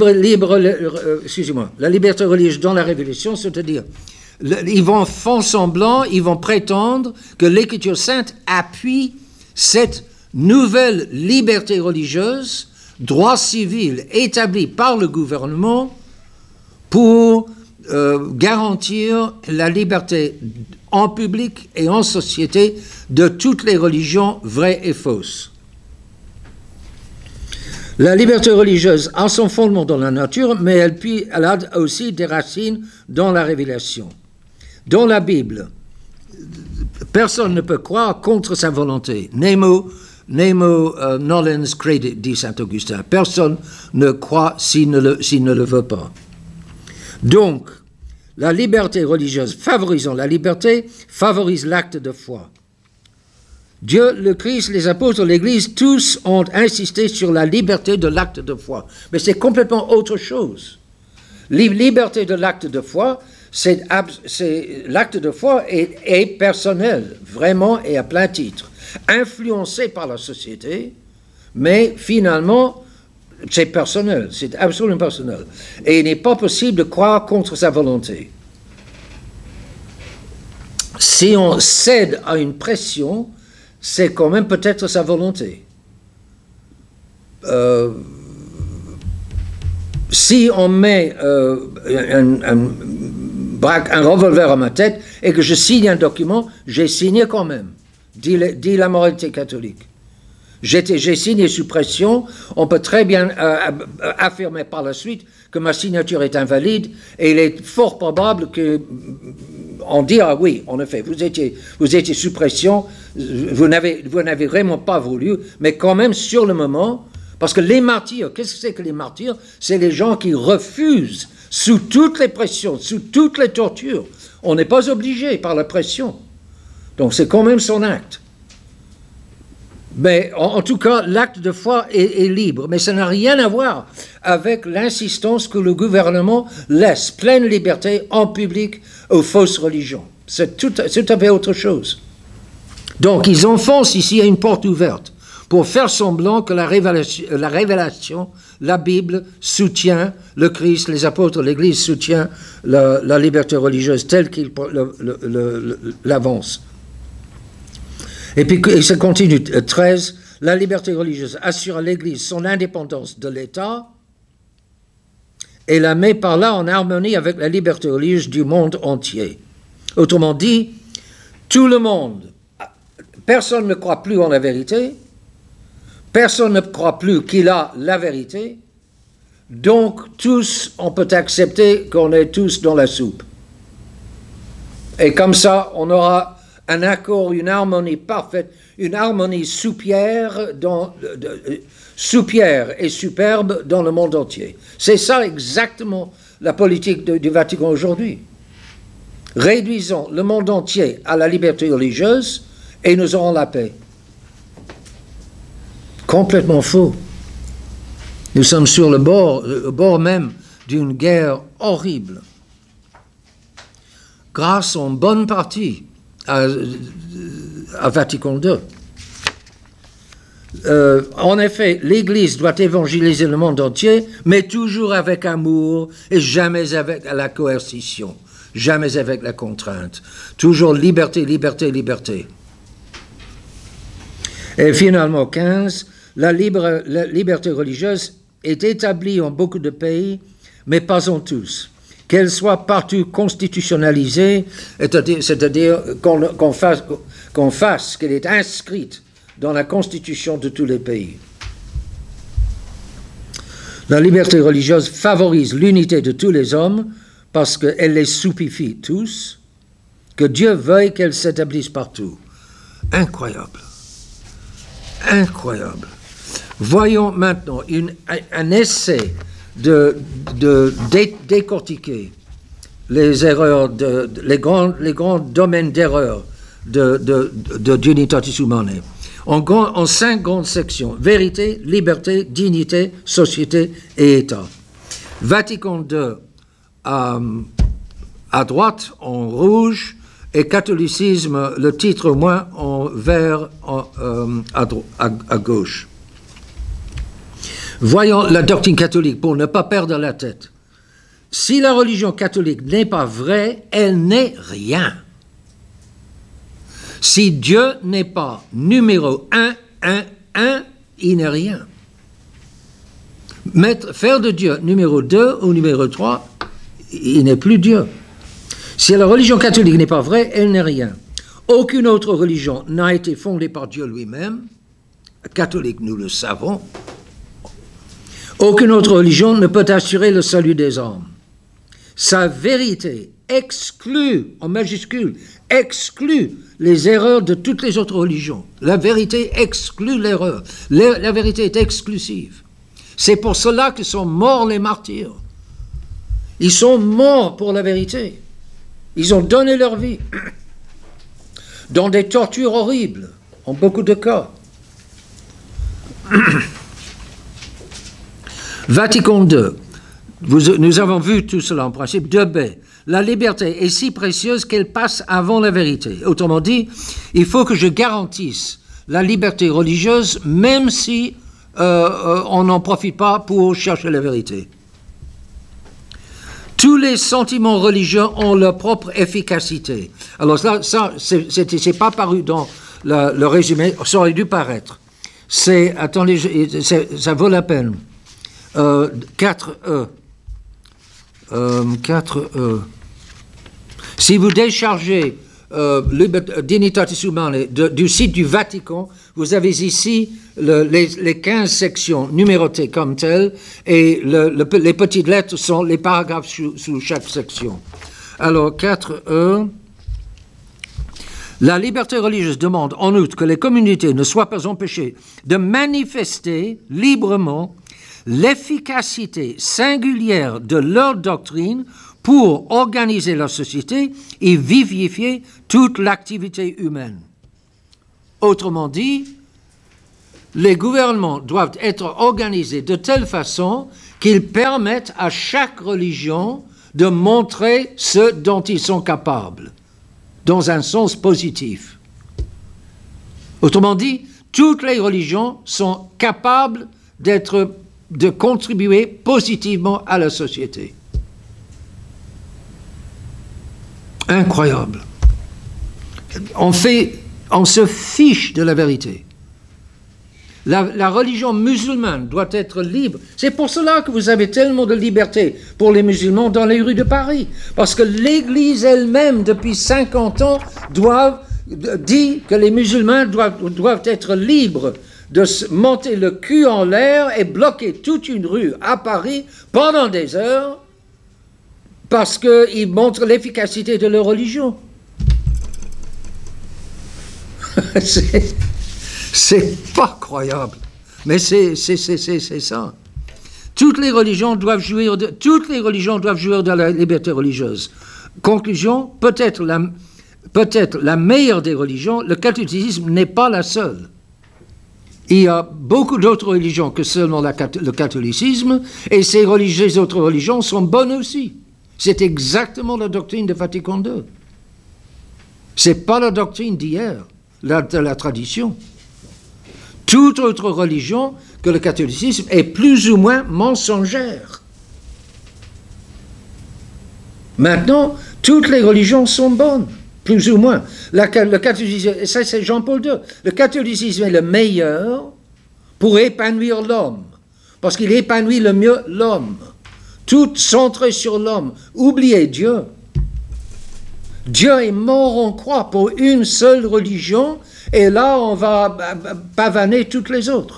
liberté religieuse dans la Révélation, c'est-à-dire, ils font semblant, ils vont prétendre que l'Écriture sainte appuie cette nouvelle liberté religieuse, droit civil établi par le gouvernement pour garantir la liberté en public et en société de toutes les religions vraies et fausses. La liberté religieuse a son fondement dans la nature, mais elle a aussi des racines dans la révélation. Dans la Bible, personne ne peut croire contre sa volonté. Nemo nolens credit, dit saint Augustin. Personne ne croit s'il ne le veut pas. Donc, la liberté religieuse, favorisant la liberté, favorise l'acte de foi. Dieu, le Christ, les apôtres, l'Église, tous ont insisté sur la liberté de l'acte de foi. Mais c'est complètement autre chose. Liberté de l'acte de foi, l'acte de foi est personnel, vraiment et à plein titre. Influencé par la société, mais finalement, c'est personnel, c'est absolument personnel. Et il n'est pas possible de croire contre sa volonté. Si on cède à une pression, c'est quand même peut-être sa volonté. Si on met un revolver à ma tête et que je signe un document, j'ai signé quand même, dit la moralité catholique. J'ai signé sous pression, on peut très bien affirmer par la suite que ma signature est invalide et il est fort probable qu'on dise, ah oui, en effet, vous étiez sous pression, vous n'avez vraiment pas voulu, mais quand même sur le moment, parce que les martyrs, qu'est-ce que c'est que les martyrs? C'est les gens qui refusent, sous toutes les pressions, sous toutes les tortures. On n'est pas obligé par la pression. Donc c'est quand même son acte. Mais en tout cas, l'acte de foi est libre, mais ça n'a rien à voir avec l'insistance que le gouvernement laisse pleine liberté en public aux fausses religions. C'est tout à fait autre chose. Donc, ils enfoncent ici une porte ouverte pour faire semblant que la révélation, la Bible soutient le Christ, les apôtres, l'Église soutient la liberté religieuse telle qu'il l'avance. Et puis, ça continue, 13, la liberté religieuse assure à l'Église son indépendance de l'État et la met par là en harmonie avec la liberté religieuse du monde entier. Autrement dit, tout le monde, personne ne croit plus en la vérité, personne ne croit plus qu'il a la vérité, donc tous, on peut accepter qu'on est tous dans la soupe. Et comme ça, on aura un accord, une harmonie parfaite, une harmonie soupière et superbe dans le monde entier. C'est ça exactement la politique du Vatican aujourd'hui. Réduisons le monde entier à la liberté religieuse et nous aurons la paix. Complètement faux. Nous sommes sur le bord même d'une guerre horrible. Grâce en bonne partie à Vatican II. En effet, l'Église doit évangéliser le monde entier, mais toujours avec amour et jamais avec la coercition, jamais avec la contrainte. Toujours liberté, liberté, liberté. Et finalement, 15, la liberté religieuse est établie en beaucoup de pays, mais pas en tous, qu'elle soit partout constitutionnalisée, c'est-à-dire qu'on fasse qu'elle est inscrite dans la constitution de tous les pays. La liberté religieuse favorise l'unité de tous les hommes parce qu'elle les stupéfie tous, que Dieu veuille qu'elle s'établisse partout. Incroyable. Incroyable. Voyons maintenant un essai de décortiquer les erreurs, les grands domaines d'erreur de Dignitatis Humanae. En 5 grandes sections: vérité, liberté, dignité, société et État. Vatican II à droite, en rouge, et catholicisme, le titre au moins, en vert à gauche. Voyons la doctrine catholique pour ne pas perdre la tête. Si la religion catholique n'est pas vraie, elle n'est rien. Si Dieu n'est pas numéro 1, il n'est rien. Faire de Dieu numéro 2 ou numéro 3, il n'est plus Dieu. Si la religion catholique n'est pas vraie, elle n'est rien. Aucune autre religion n'a été fondée par Dieu lui-même. Catholique, nous le savons. Aucune autre religion ne peut assurer le salut des âmes. Sa vérité exclut, en majuscule, exclut les erreurs de toutes les autres religions. La vérité exclut l'erreur. La vérité est exclusive. C'est pour cela que sont morts les martyrs. Ils sont morts pour la vérité. Ils ont donné leur vie dans des tortures horribles, en beaucoup de cas. Vatican II. Nous avons vu tout cela en principe. 2b. La liberté est si précieuse qu'elle passe avant la vérité. Autrement dit, il faut que je garantisse la liberté religieuse, même si on n'en profite pas pour chercher la vérité. Tous les sentiments religieux ont leur propre efficacité. Alors ça c'est pas paru dans le résumé, ça aurait dû paraître. Attendez, ça vaut la peine. 4E. 4E. Si vous déchargez Dignitatis Humanae du site du Vatican, vous avez ici les 15 sections numérotées comme telles, et les petites lettres sont les paragraphes sous chaque section. Alors, 4E. La liberté religieuse demande en outre que les communautés ne soient pas empêchées de manifester librement l'efficacité singulière de leur doctrine pour organiser la société et vivifier toute l'activité humaine. Autrement dit, les gouvernements doivent être organisés de telle façon qu'ils permettent à chaque religion de montrer ce dont ils sont capables, dans un sens positif. Autrement dit, toutes les religions sont capables de contribuer positivement à la société. Incroyable. On se fiche de la vérité. La religion musulmane doit être libre. C'est pour cela que vous avez tellement de liberté pour les musulmans dans les rues de Paris. Parce que l'Église elle-même, depuis 50 ans, dit que les musulmans doivent être libres de monter le cul en l'air et bloquer toute une rue à Paris pendant des heures parce qu'ils montrent l'efficacité de leur religion. C'est pas croyable, mais c'est ça. Toutes les religions doivent jouir de la liberté religieuse. Conclusion, peut-être la meilleure des religions, le catholicisme n'est pas la seule. Il y a beaucoup d'autres religions que seulement le catholicisme, et ces autres religions sont bonnes aussi. C'est exactement la doctrine de Vatican II. C'est pas la doctrine d'hier, de la tradition. Toute autre religion que le catholicisme est plus ou moins mensongère. Maintenant, toutes les religions sont bonnes, plus ou moins. Le catholicisme, ça c'est Jean-Paul II, le catholicisme est le meilleur pour épanouir l'homme, parce qu'il épanouit le mieux l'homme. tout centré sur l'homme. Oubliez Dieu. Dieu est mort en croix pour une seule religion, et là on va pavaner toutes les autres.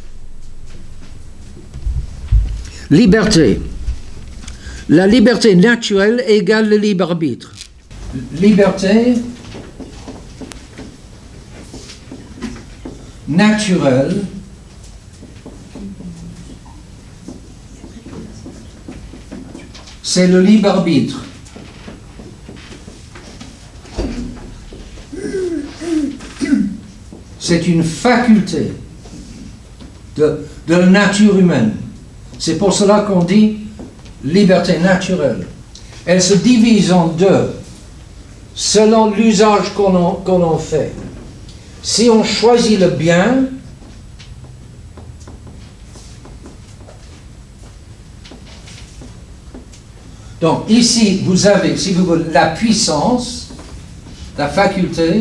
Liberté. La liberté naturelle égale le libre arbitre. Liberté naturelle c'est le libre arbitre. C'est une faculté de la nature humaine. C'est pour cela qu'on dit liberté naturelle. Elle se divise en deux, selon l'usage qu'on en fait. Si on choisit le bien, donc ici vous avez, si vous voulez, la puissance, la faculté,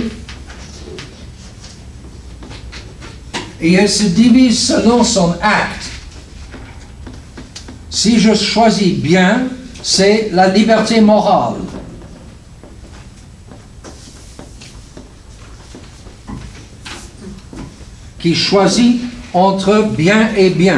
et elle se divise selon son acte. Si je choisis bien, c'est la liberté morale. Qui choisit entre bien et bien.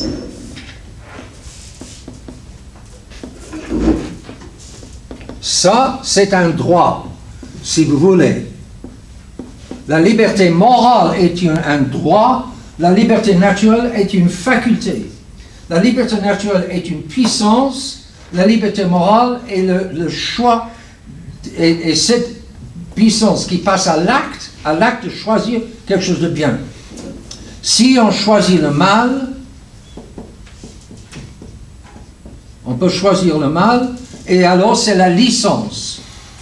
Ça, c'est un droit, si vous voulez. La liberté morale est un droit, la liberté naturelle est une faculté. La liberté naturelle est une puissance, la liberté morale est le choix, et cette puissance qui passe à l'acte de choisir quelque chose de bien. Si on choisit le mal, on peut choisir le mal, et alors c'est la licence.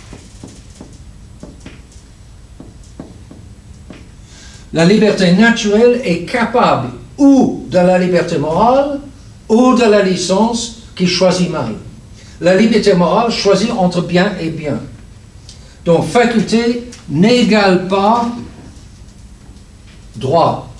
La liberté naturelle est capable ou de la liberté morale, ou de la licence qui choisit mal. La liberté morale choisit entre bien et bien. Donc, faculté n'égale pas droit.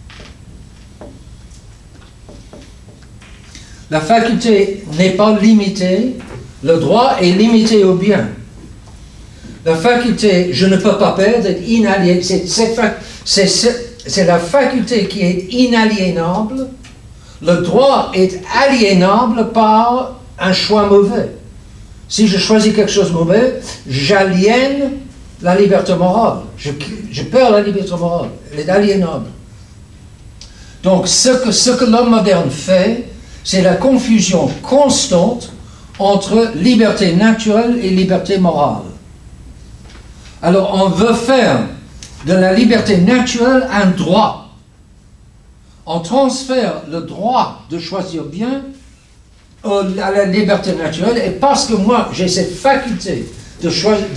La faculté n'est pas limitée, le droit est limité au bien. La faculté, je ne peux pas perdre, est inaliénable. C'est la faculté qui est inaliénable. Le droit est aliénable par un choix mauvais. Si je choisis quelque chose de mauvais, j'aliène la liberté morale. Je perds la liberté morale. Elle est aliénable. Donc, ce que l'homme moderne fait, c'est la confusion constante entre liberté naturelle et liberté morale. Alors, on veut faire de la liberté naturelle un droit. On transfère le droit de choisir bien à la liberté naturelle, et parce que moi, j'ai cette faculté de choisir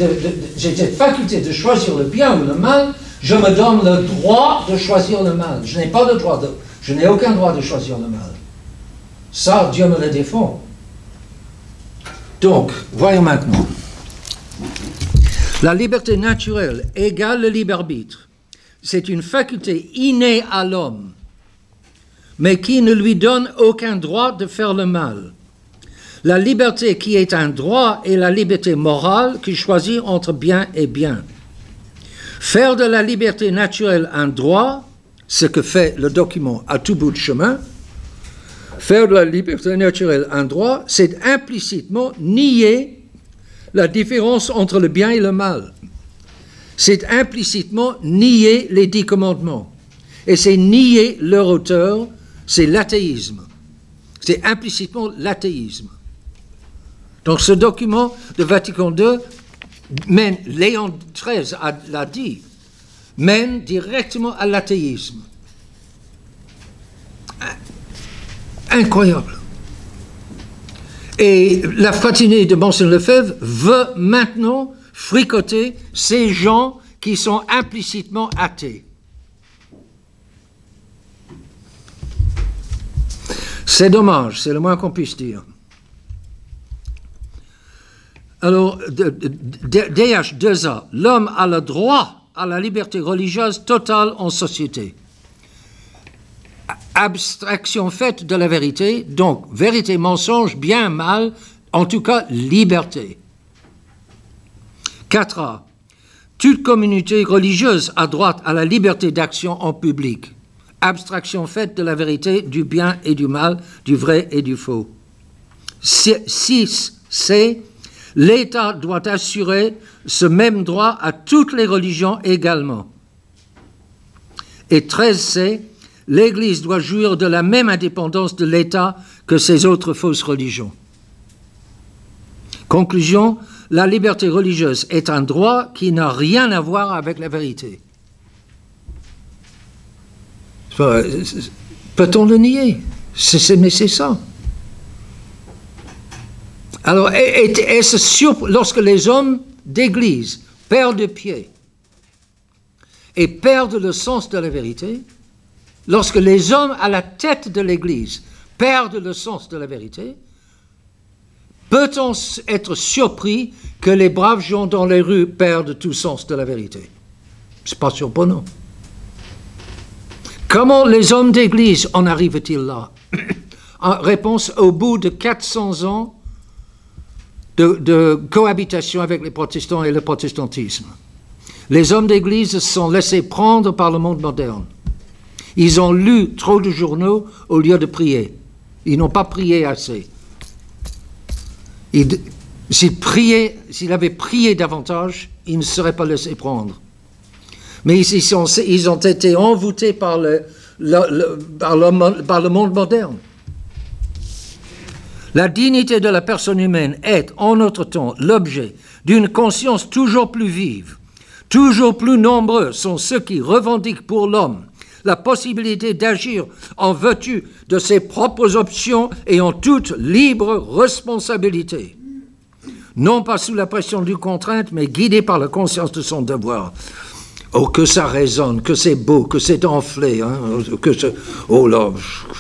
le bien ou le mal, je me donne le droit de choisir le mal. Je n'ai aucun droit de choisir le mal. Ça, Dieu me le défend. Donc, voyons maintenant. La liberté naturelle égale le libre arbitre. C'est une faculté innée à l'homme, mais qui ne lui donne aucun droit de faire le mal. La liberté qui est un droit est la liberté morale qui choisit entre bien et bien. Faire de la liberté naturelle un droit, ce que fait le document à tout bout de chemin, faire de la liberté naturelle un droit, c'est implicitement nier la différence entre le bien et le mal. C'est implicitement nier les 10 commandements. Et c'est nier leur auteur, c'est l'athéisme. C'est implicitement l'athéisme. Donc ce document de Vatican II mène, Léon XIII l'a dit, mène directement à l'athéisme. Incroyable. Et la fraternité de Monseigneur Lefebvre veut maintenant fricoter ces gens qui sont implicitement athées. C'est dommage, c'est le moins qu'on puisse dire. Alors, DH2A, l'homme a le droit à la liberté religieuse totale en société. abstraction faite de la vérité, donc vérité, mensonge, bien, mal, en tout cas liberté. 4a. Toute communauté religieuse a droit à la liberté d'action en public. Abstraction faite de la vérité, du bien et du mal, du vrai et du faux. 6c. L'État doit assurer ce même droit à toutes les religions également. Et 13c. L'Église doit jouir de la même indépendance de l'État que ces autres fausses religions. Conclusion, la liberté religieuse est un droit qui n'a rien à voir avec la vérité. Peut-on le nier? Mais c'est ça. Alors, lorsque les hommes d'Église perdent pied et perdent le sens de la vérité, lorsque les hommes à la tête de l'Église perdent le sens de la vérité, peut-on être surpris que les braves gens dans les rues perdent tout sens de la vérité? C'est pas surprenant. Comment les hommes d'Église en arrivent-ils là? En réponse, au bout de 400 ans de cohabitation avec les protestants et le protestantisme, les hommes d'Église se sont laissés prendre par le monde moderne. Ils ont lu trop de journaux au lieu de prier. Ils n'ont pas prié assez. S'ils avaient prié davantage, ils ne seraient pas laissés prendre. Mais ils ont été envoûtés par le monde moderne. La dignité de la personne humaine est, en notre temps, l'objet d'une conscience toujours plus vive. Toujours plus nombreux sont ceux qui revendiquent pour l'homme la possibilité d'agir en vertu de ses propres options et en toute libre responsabilité. Non pas sous la pression d'une contrainte, mais guidé par la conscience de son devoir. Oh, que ça résonne, que c'est beau, que c'est enflé, hein, oh là.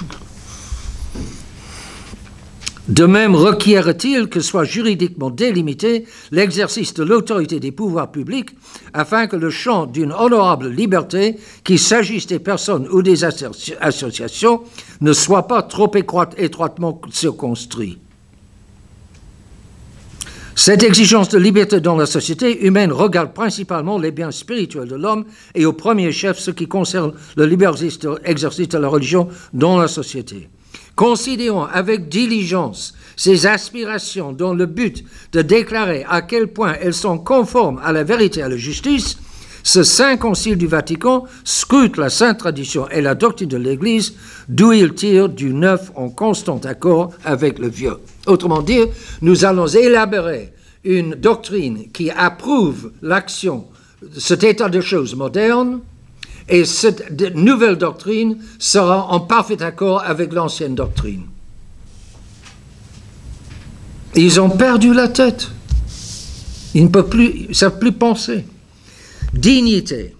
De même requiert-il que soit juridiquement délimité l'exercice de l'autorité des pouvoirs publics afin que le champ d'une honorable liberté, qu'il s'agisse des personnes ou des associations, ne soit pas trop étroitement circonscrit. Cette exigence de liberté dans la société humaine regarde principalement les biens spirituels de l'homme et au premier chef ce qui concerne le libre exercice de la religion dans la société. Considérons avec diligence ces aspirations dans le but de déclarer à quel point elles sont conformes à la vérité et à la justice. Ce Saint Concile du Vatican scrute la sainte tradition et la doctrine de l'Église, d'où il tire du neuf en constant accord avec le vieux. Autrement dit, nous allons élaborer une doctrine qui approuve l'action, cet état de choses moderne, et cette nouvelle doctrine sera en parfait accord avec l'ancienne doctrine. Ils ont perdu la tête. Ils ne savent plus penser. Dignité.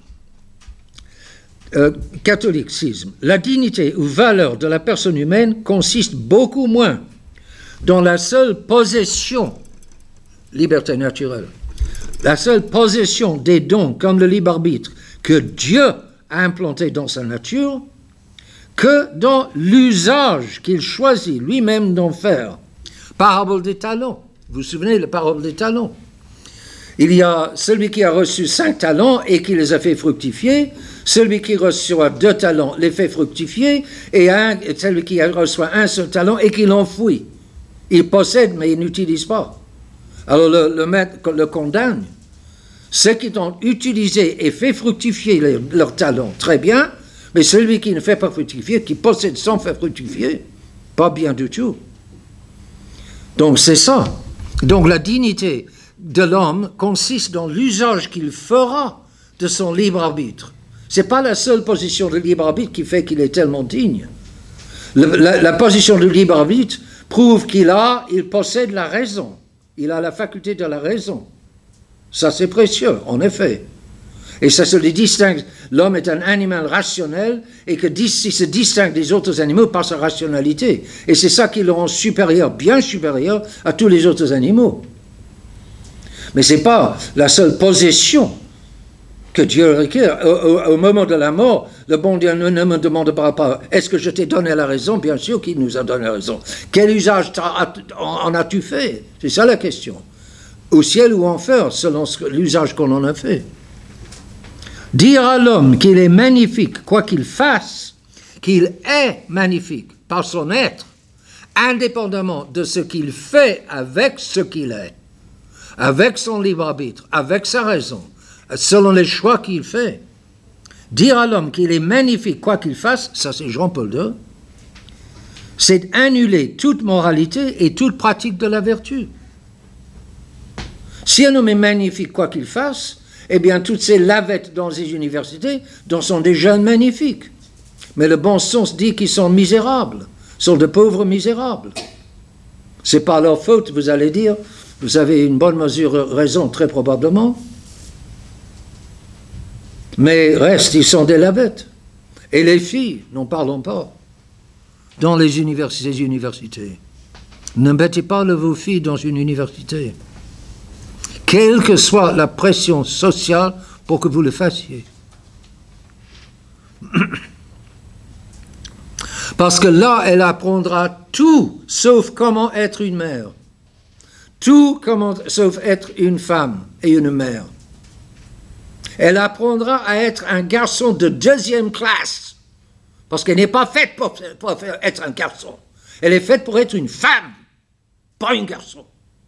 Catholicisme. La dignité ou valeur de la personne humaine consiste beaucoup moins dans la seule possession, liberté naturelle, la seule possession des dons comme le libre arbitre que Dieu a implanté dans sa nature, que dans l'usage qu'il choisit lui-même d'en faire. Parabole des talents. Vous vous souvenez de la parabole des talents? Il y a celui qui a reçu 5 talents et qui les a fait fructifier, celui qui reçoit 2 talents les fait fructifier, et celui qui reçoit un seul talent et qui l'enfouit. Il possède, mais il n'utilise pas. Alors le maître le condamne. Ceux qui ont utilisé et fait fructifier leurs talents, très bien, mais celui qui ne fait pas fructifier, qui possède sans faire fructifier, pas bien du tout. Donc c'est ça. Donc la dignité de l'homme consiste dans l'usage qu'il fera de son libre arbitre. Ce n'est pas la seule position de libre arbitre qui fait qu'il est tellement digne. La position de libre arbitre prouve qu'il possède la raison. Il a la faculté de la raison. Ça, c'est précieux, en effet. Et ça se distingue. L'homme est un animal rationnel et il se distingue des autres animaux par sa rationalité. Et c'est ça qui le rend supérieur, bien supérieur à tous les autres animaux. Mais ce n'est pas la seule possession que Dieu requiert. Au moment de la mort, le bon Dieu ne me demandera pas « Est-ce que je t'ai donné la raison ?» Bien sûr qu'il nous a donné la raison. Quel usage en as-tu fait? C'est ça la question. Au ciel ou en enfer, selon l'usage qu'on en a fait. Dire à l'homme qu'il est magnifique, quoi qu'il fasse, qu'il est magnifique par son être, indépendamment de ce qu'il fait avec ce qu'il est, avec son libre arbitre, avec sa raison, selon les choix qu'il fait. Dire à l'homme qu'il est magnifique, quoi qu'il fasse, ça c'est Jean-Paul II, c'est annuler toute moralité et toute pratique de la vertu. Si un homme est magnifique, quoi qu'il fasse, eh bien, toutes ces lavettes dans les universités sont des jeunes magnifiques. Mais le bon sens dit qu'ils sont misérables, sont de pauvres misérables. C'est pas leur faute, vous allez dire. Vous avez une bonne mesure raison, très probablement. Mais reste, ils sont des lavettes. Et les filles, n'en parlons pas. Dans les universités. Ne mettez pas vos filles dans une université. Quelle que soit la pression sociale pour que vous le fassiez. Parce que là, elle apprendra tout, sauf comment être une mère. Tout, sauf être une femme et une mère. Elle apprendra à être un garçon de deuxième classe. Parce qu'elle n'est pas faite pour être un garçon. Elle est faite pour être une femme, pas un garçon.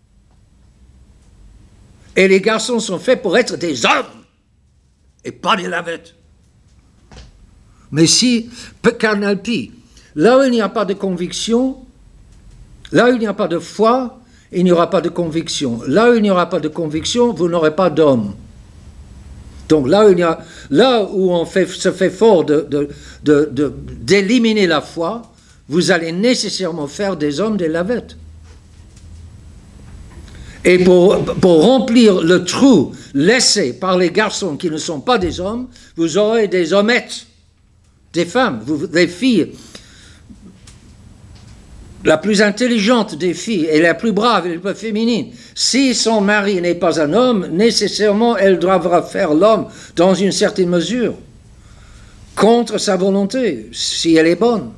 Et les garçons sont faits pour être des hommes, et pas des lavettes. Mais si, Carnal Pi, là où il n'y a pas de conviction, là où il n'y a pas de foi, il n'y aura pas de conviction. Là où il n'y aura pas de conviction, vous n'aurez pas d'homme. Donc là où on se fait fort d'éliminer la foi, vous allez nécessairement faire des hommes des lavettes. Et pour remplir le trou laissé par les garçons qui ne sont pas des hommes, vous aurez des hommettes, des femmes, des filles. La plus intelligente des filles et la plus brave et la plus féminine, si son mari n'est pas un homme, nécessairement elle devra faire l'homme dans une certaine mesure, contre sa volonté, si elle est bonne.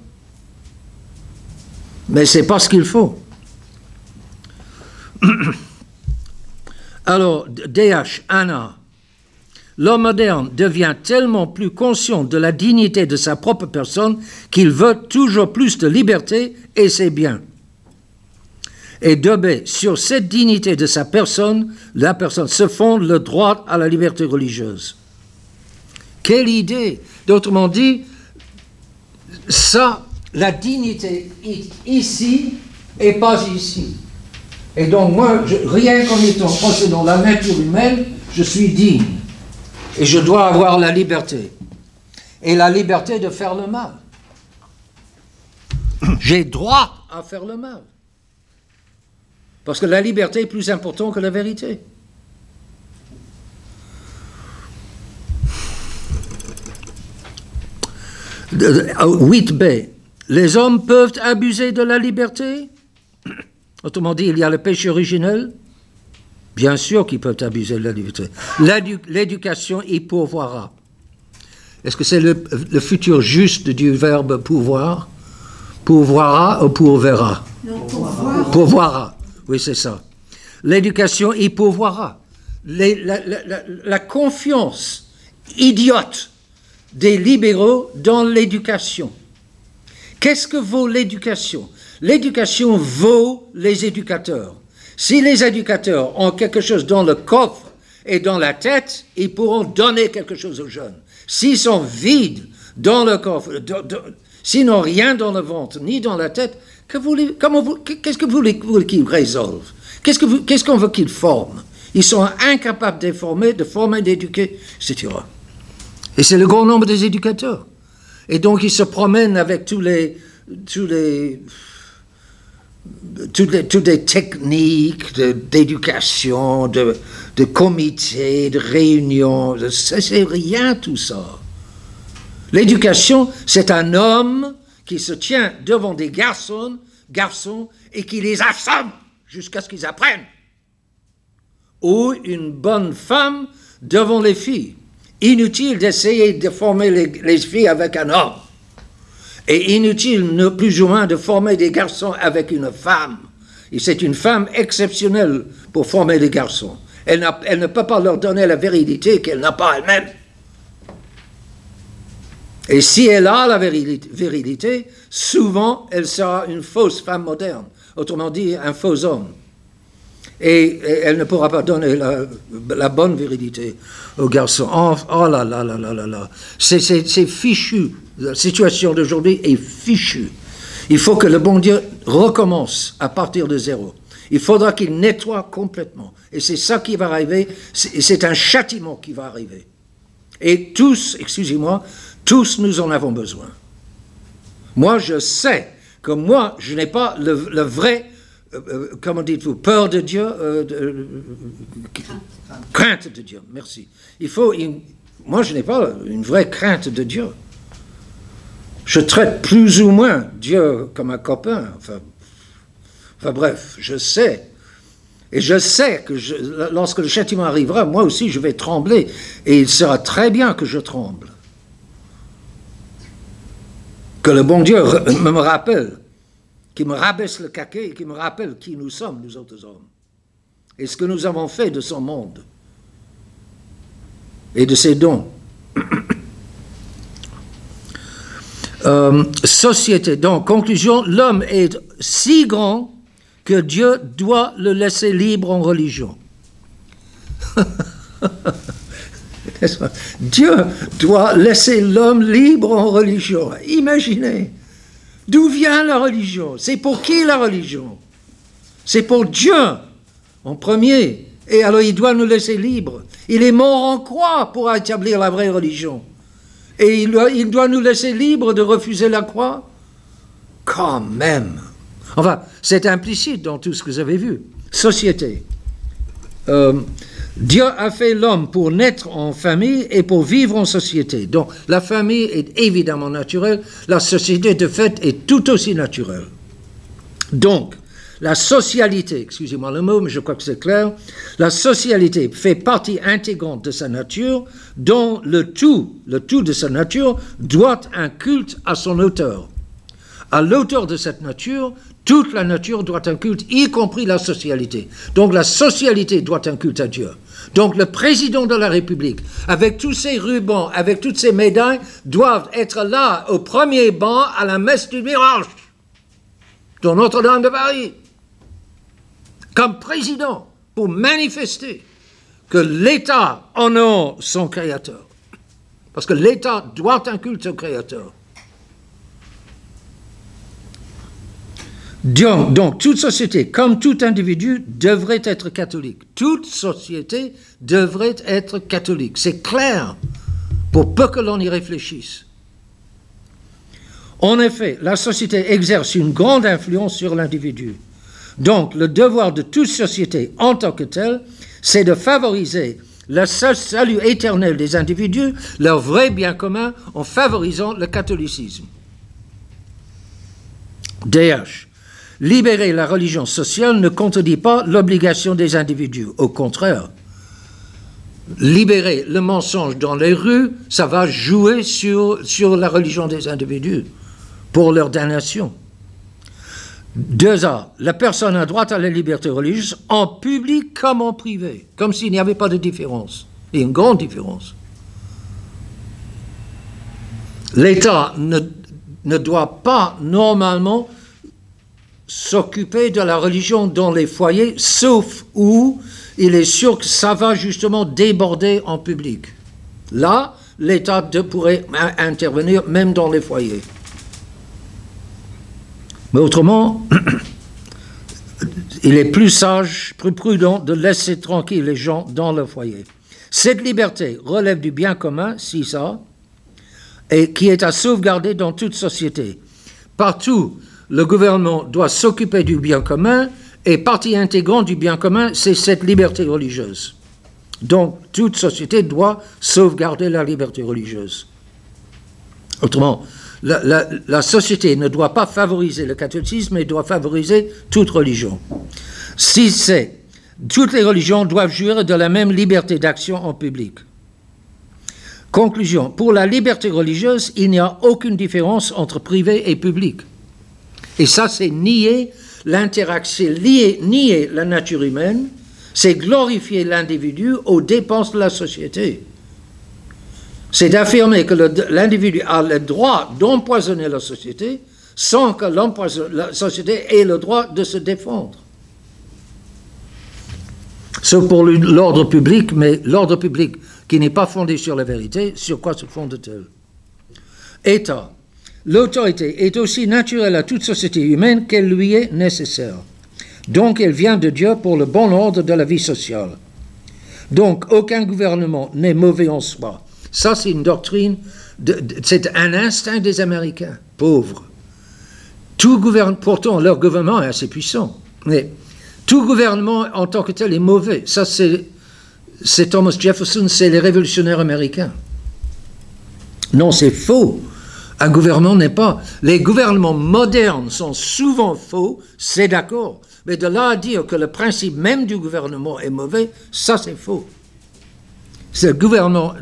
Mais c'est pas ce qu'il faut. Alors, D.H. Anna, l'homme moderne devient tellement plus conscient de la dignité de sa propre personne qu'il veut toujours plus de liberté et c'est bien. Et de B, sur cette dignité de sa personne, la personne se fonde le droit à la liberté religieuse. Quelle idée! D'autrement dit, ça, la dignité est ici et pas ici. Et donc moi, rien qu'en étant possédant la nature humaine, je suis digne. Et je dois avoir la liberté. Et la liberté de faire le mal. J'ai droit à faire le mal. Parce que la liberté est plus importante que la vérité. « 8b. Les hommes peuvent abuser de la liberté ?» Autrement dit, il y a le péché originel. Bien sûr qu'ils peuvent abuser de la liberté. L'éducation y pourvoira. Est-ce que c'est le futur juste du verbe pouvoir? Pourvoira ou pourverra?
Non, pourvoir.
Pourvoira. Oui, c'est ça. L'éducation y pourvoira. La confiance idiote des libéraux dans l'éducation. Qu'est-ce que vaut l'éducation? L'éducation vaut les éducateurs. Si les éducateurs ont quelque chose dans le coffre et dans la tête, ils pourront donner quelque chose aux jeunes. S'ils sont vides dans le coffre, s'ils n'ont rien dans le ventre ni dans la tête, qu'est-ce que vous voulez qu'ils résolvent? Qu'est-ce qu'on veut qu'ils forment? Ils sont incapables de former, d'éduquer, etc. Et c'est le grand nombre des éducateurs. Et donc ils se promènent avec toutes les techniques d'éducation, de comités, de réunions. C'est rien tout ça. L'éducation, c'est un homme qui se tient devant des garçons et qui les assomme jusqu'à ce qu'ils apprennent. Ou une bonne femme devant les filles Inutile d'essayer de former les filles avec un homme. Et inutile, plus ou moins, de former des garçons avec une femme. Et c'est une femme exceptionnelle pour former des garçons. Elle ne peut pas leur donner la vérité qu'elle n'a pas elle-même. Et si elle a la vérité, souvent, elle sera une fausse femme moderne. Autrement dit, un faux homme. Et elle ne pourra pas donner la bonne vérité aux garçons. Oh là là là là là là. C'est fichu. La situation d'aujourd'hui est fichue. Il faut que le bon Dieu recommence à partir de zéro. Il faudra qu'il nettoie complètement. Et c'est ça qui va arriver. C'est un châtiment qui va arriver. Et tous, excusez-moi, tous nous en avons besoin. Moi, je sais que moi, je n'ai pas le vrai... comment dites-vous, peur de Dieu, crainte de Dieu, merci. Moi je n'ai pas une vraie crainte de Dieu. Je traite plus ou moins Dieu comme un copain, enfin bref, je sais. Et je sais que lorsque le châtiment arrivera, moi aussi je vais trembler, et il sera très bien que je tremble. Que le bon Dieu me rappelle, qui me rabaisse le caquet et qui me rappelle qui nous sommes, nous autres hommes, et ce que nous avons fait de son monde et de ses dons. Société. Donc, conclusion, l'homme est si grand que Dieu doit le laisser libre en religion. Dieu doit laisser l'homme libre en religion. Imaginez. D'où vient la religion? C'est pour qui la religion? C'est pour Dieu en premier. Et alors il doit nous laisser libres. Il est mort en croix pour établir la vraie religion. Et il doit nous laisser libres de refuser la croix? Quand même. Enfin, c'est implicite dans tout ce que vous avez vu. Société. Dieu a fait l'homme pour naître en famille et pour vivre en société. Donc, la famille est évidemment naturelle. La société, de fait, est tout aussi naturelle. Donc, la socialité, excusez-moi le mot, mais je crois que c'est clair, la socialité fait partie intégrante de sa nature, dont le tout de sa nature doit un culte à son auteur. À l'auteur de cette nature, toute la nature doit un culte, y compris la socialité. Donc la socialité doit un culte à Dieu. Donc le président de la République, avec tous ses rubans, avec toutes ses médailles, doivent être là au premier banc à la messe du Mirage, dans Notre-Dame de Paris, comme président, pour manifester que l'État honore son Créateur. Parce que l'État doit un culte au Créateur. Donc, toute société, comme tout individu, devrait être catholique. Toute société devrait être catholique. C'est clair, pour peu que l'on y réfléchisse. En effet, la société exerce une grande influence sur l'individu. Donc, le devoir de toute société en tant que telle, c'est de favoriser le salut éternel des individus, leur vrai bien commun, en favorisant le catholicisme. DH. Libérer la religion sociale ne contredit pas l'obligation des individus. Au contraire, libérer le mensonge dans les rues, ça va jouer sur la religion des individus pour leur damnation. 2A. La personne a droit à la liberté religieuse en public comme en privé, comme s'il n'y avait pas de différence. Et une grande différence. L'État ne doit pas normalement s'occuper de la religion dans les foyers, sauf où il est sûr que ça va justement déborder en public. Là, l'État pourrait intervenir même dans les foyers. Mais autrement, il est plus sage, plus prudent de laisser tranquille les gens dans le foyer. Cette liberté relève du bien commun, si ça, et qui est à sauvegarder dans toute société. Partout, le gouvernement doit s'occuper du bien commun, et partie intégrante du bien commun, c'est cette liberté religieuse. Donc, toute société doit sauvegarder la liberté religieuse. Autrement, la société ne doit pas favoriser le catholicisme, mais doit favoriser toute religion. Si toutes les religions doivent jouir de la même liberté d'action en public. Conclusion. Pour la liberté religieuse, il n'y a aucune différence entre privé et public. Et ça, c'est nier l'interaction, nier la nature humaine, c'est glorifier l'individu aux dépenses de la société. C'est d'affirmer que l'individu a le droit d'empoisonner la société sans que la société ait le droit de se défendre. C'est pour l'ordre public, mais l'ordre public qui n'est pas fondé sur la vérité, sur quoi se fonde-t-elle? État. L'autorité est aussi naturelle à toute société humaine qu'elle lui est nécessaire. Donc elle vient de Dieu pour le bon ordre de la vie sociale. Donc aucun gouvernement n'est mauvais en soi. Ça, c'est une doctrine, c'est un instinct des Américains, pauvres. Pourtant, leur gouvernement est assez puissant, mais tout gouvernement en tant que tel est mauvais. Ça, c'est Thomas Jefferson, c'est les révolutionnaires américains. Non, c'est faux. Un gouvernement n'est pas... Les gouvernements modernes sont souvent faux, c'est d'accord. Mais de là à dire que le principe même du gouvernement est mauvais, ça c'est faux. C'est le gouvernement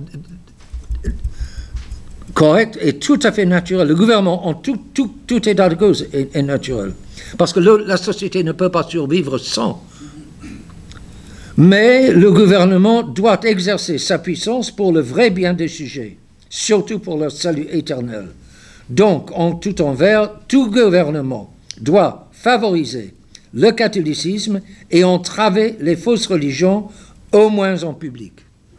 correct et tout à fait naturel. Le gouvernement, en tout état de cause, est naturel. Parce que la société ne peut pas survivre sans. Mais le gouvernement doit exercer sa puissance pour le vrai bien des sujets, surtout pour leur salut éternel. Donc, en tout envers, tout gouvernement doit favoriser le catholicisme et entraver les fausses religions, au moins en public.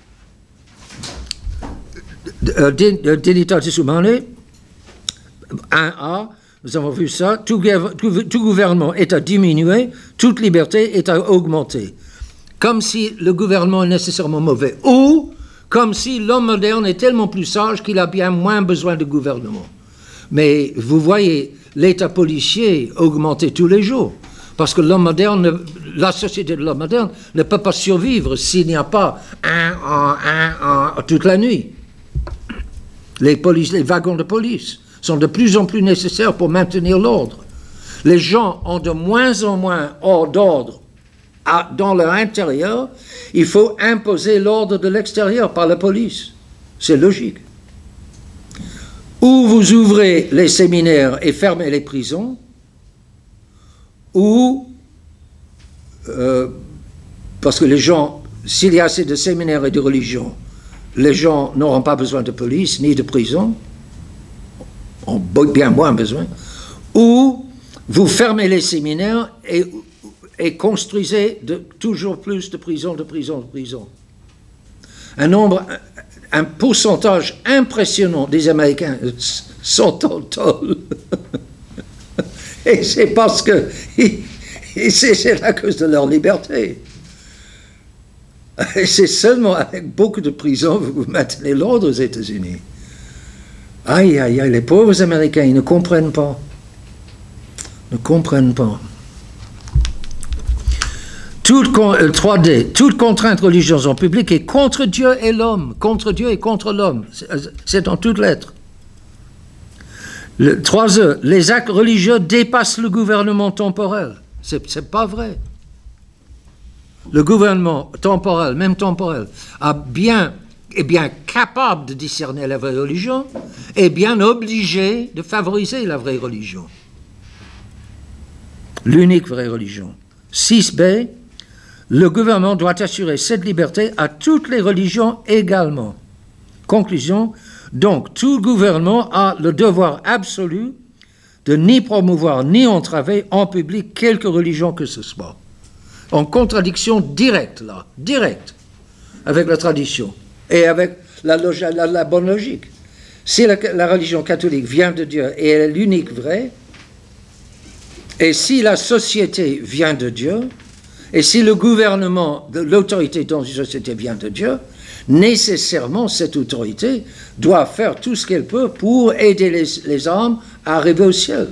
Dignitatis Humanae, 1a, nous avons vu ça, tout gouvernement est à diminuer, toute liberté est à augmenter. Comme si le gouvernement est nécessairement mauvais, ou comme si l'homme moderne est tellement plus sage qu'il a bien moins besoin de gouvernement. Mais vous voyez l'état policier augmenter tous les jours, parce que l'homme moderne, la société de l'homme moderne ne peut pas survivre s'il n'y a pas un toute la nuit. Les wagons de police sont de plus en plus nécessaires pour maintenir l'ordre. Les gens ont de moins en moins d'ordre dans leur intérieur. Il faut imposer l'ordre de l'extérieur par la police. C'est logique. Ou vous ouvrez les séminaires et fermez les prisons, ou, parce que les gens, s'il y a assez de séminaires et de religions, les gens n'auront pas besoin de police ni de prison, ont bien moins besoin, ou vous fermez les séminaires et construisez toujours plus de prisons, de prisons, de prisons. Un pourcentage impressionnant des Américains sont en tôle. Et c'est parce que c'est à cause de leur liberté. Et c'est seulement avec beaucoup de prisons que vous maintenez l'ordre aux États-Unis. Aïe, aïe, aïe, les pauvres Américains, ils ne comprennent pas. Ne comprennent pas. 3D, toute contrainte religieuse en public est contre Dieu et l'homme, contre Dieu et contre l'homme. C'est en toutes lettres. 3E, les actes religieux dépassent le gouvernement temporel. C'est pas vrai. Le gouvernement temporel, même temporel, est bien capable de discerner la vraie religion et bien obligé de favoriser la vraie religion. L'unique vraie religion. 6b, le gouvernement doit assurer cette liberté à toutes les religions également. Conclusion, donc tout gouvernement a le devoir absolu de ni promouvoir ni entraver en public quelque religion que ce soit. En contradiction directe, là, directe, avec la tradition et avec la bonne logique. Si la religion catholique vient de Dieu et elle est l'unique vraie, et si la société vient de Dieu, et si le gouvernement, l'autorité dans une société vient de Dieu, nécessairement cette autorité doit faire tout ce qu'elle peut pour aider les âmes à arriver au ciel.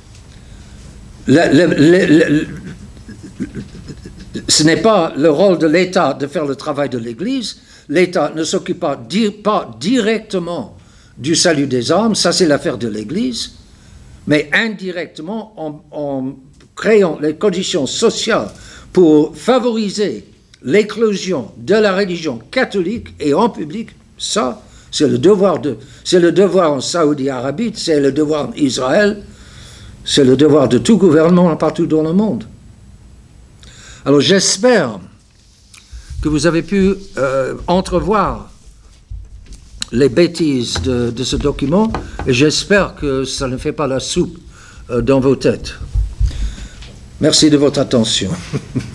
Ce n'est pas le rôle de l'État de faire le travail de l'Église. L'État ne s'occupe pas directement du salut des âmes, ça c'est l'affaire de l'Église, mais indirectement en créant les conditions sociales pour favoriser l'éclosion de la religion catholique et en public, ça, C'est le devoir en Saoudi-Arabie, c'est le devoir en Israël, c'est le devoir de tout gouvernement partout dans le monde. Alors j'espère que vous avez pu entrevoir les bêtises de ce document, et j'espère que ça ne fait pas la soupe dans vos têtes. Merci de votre attention.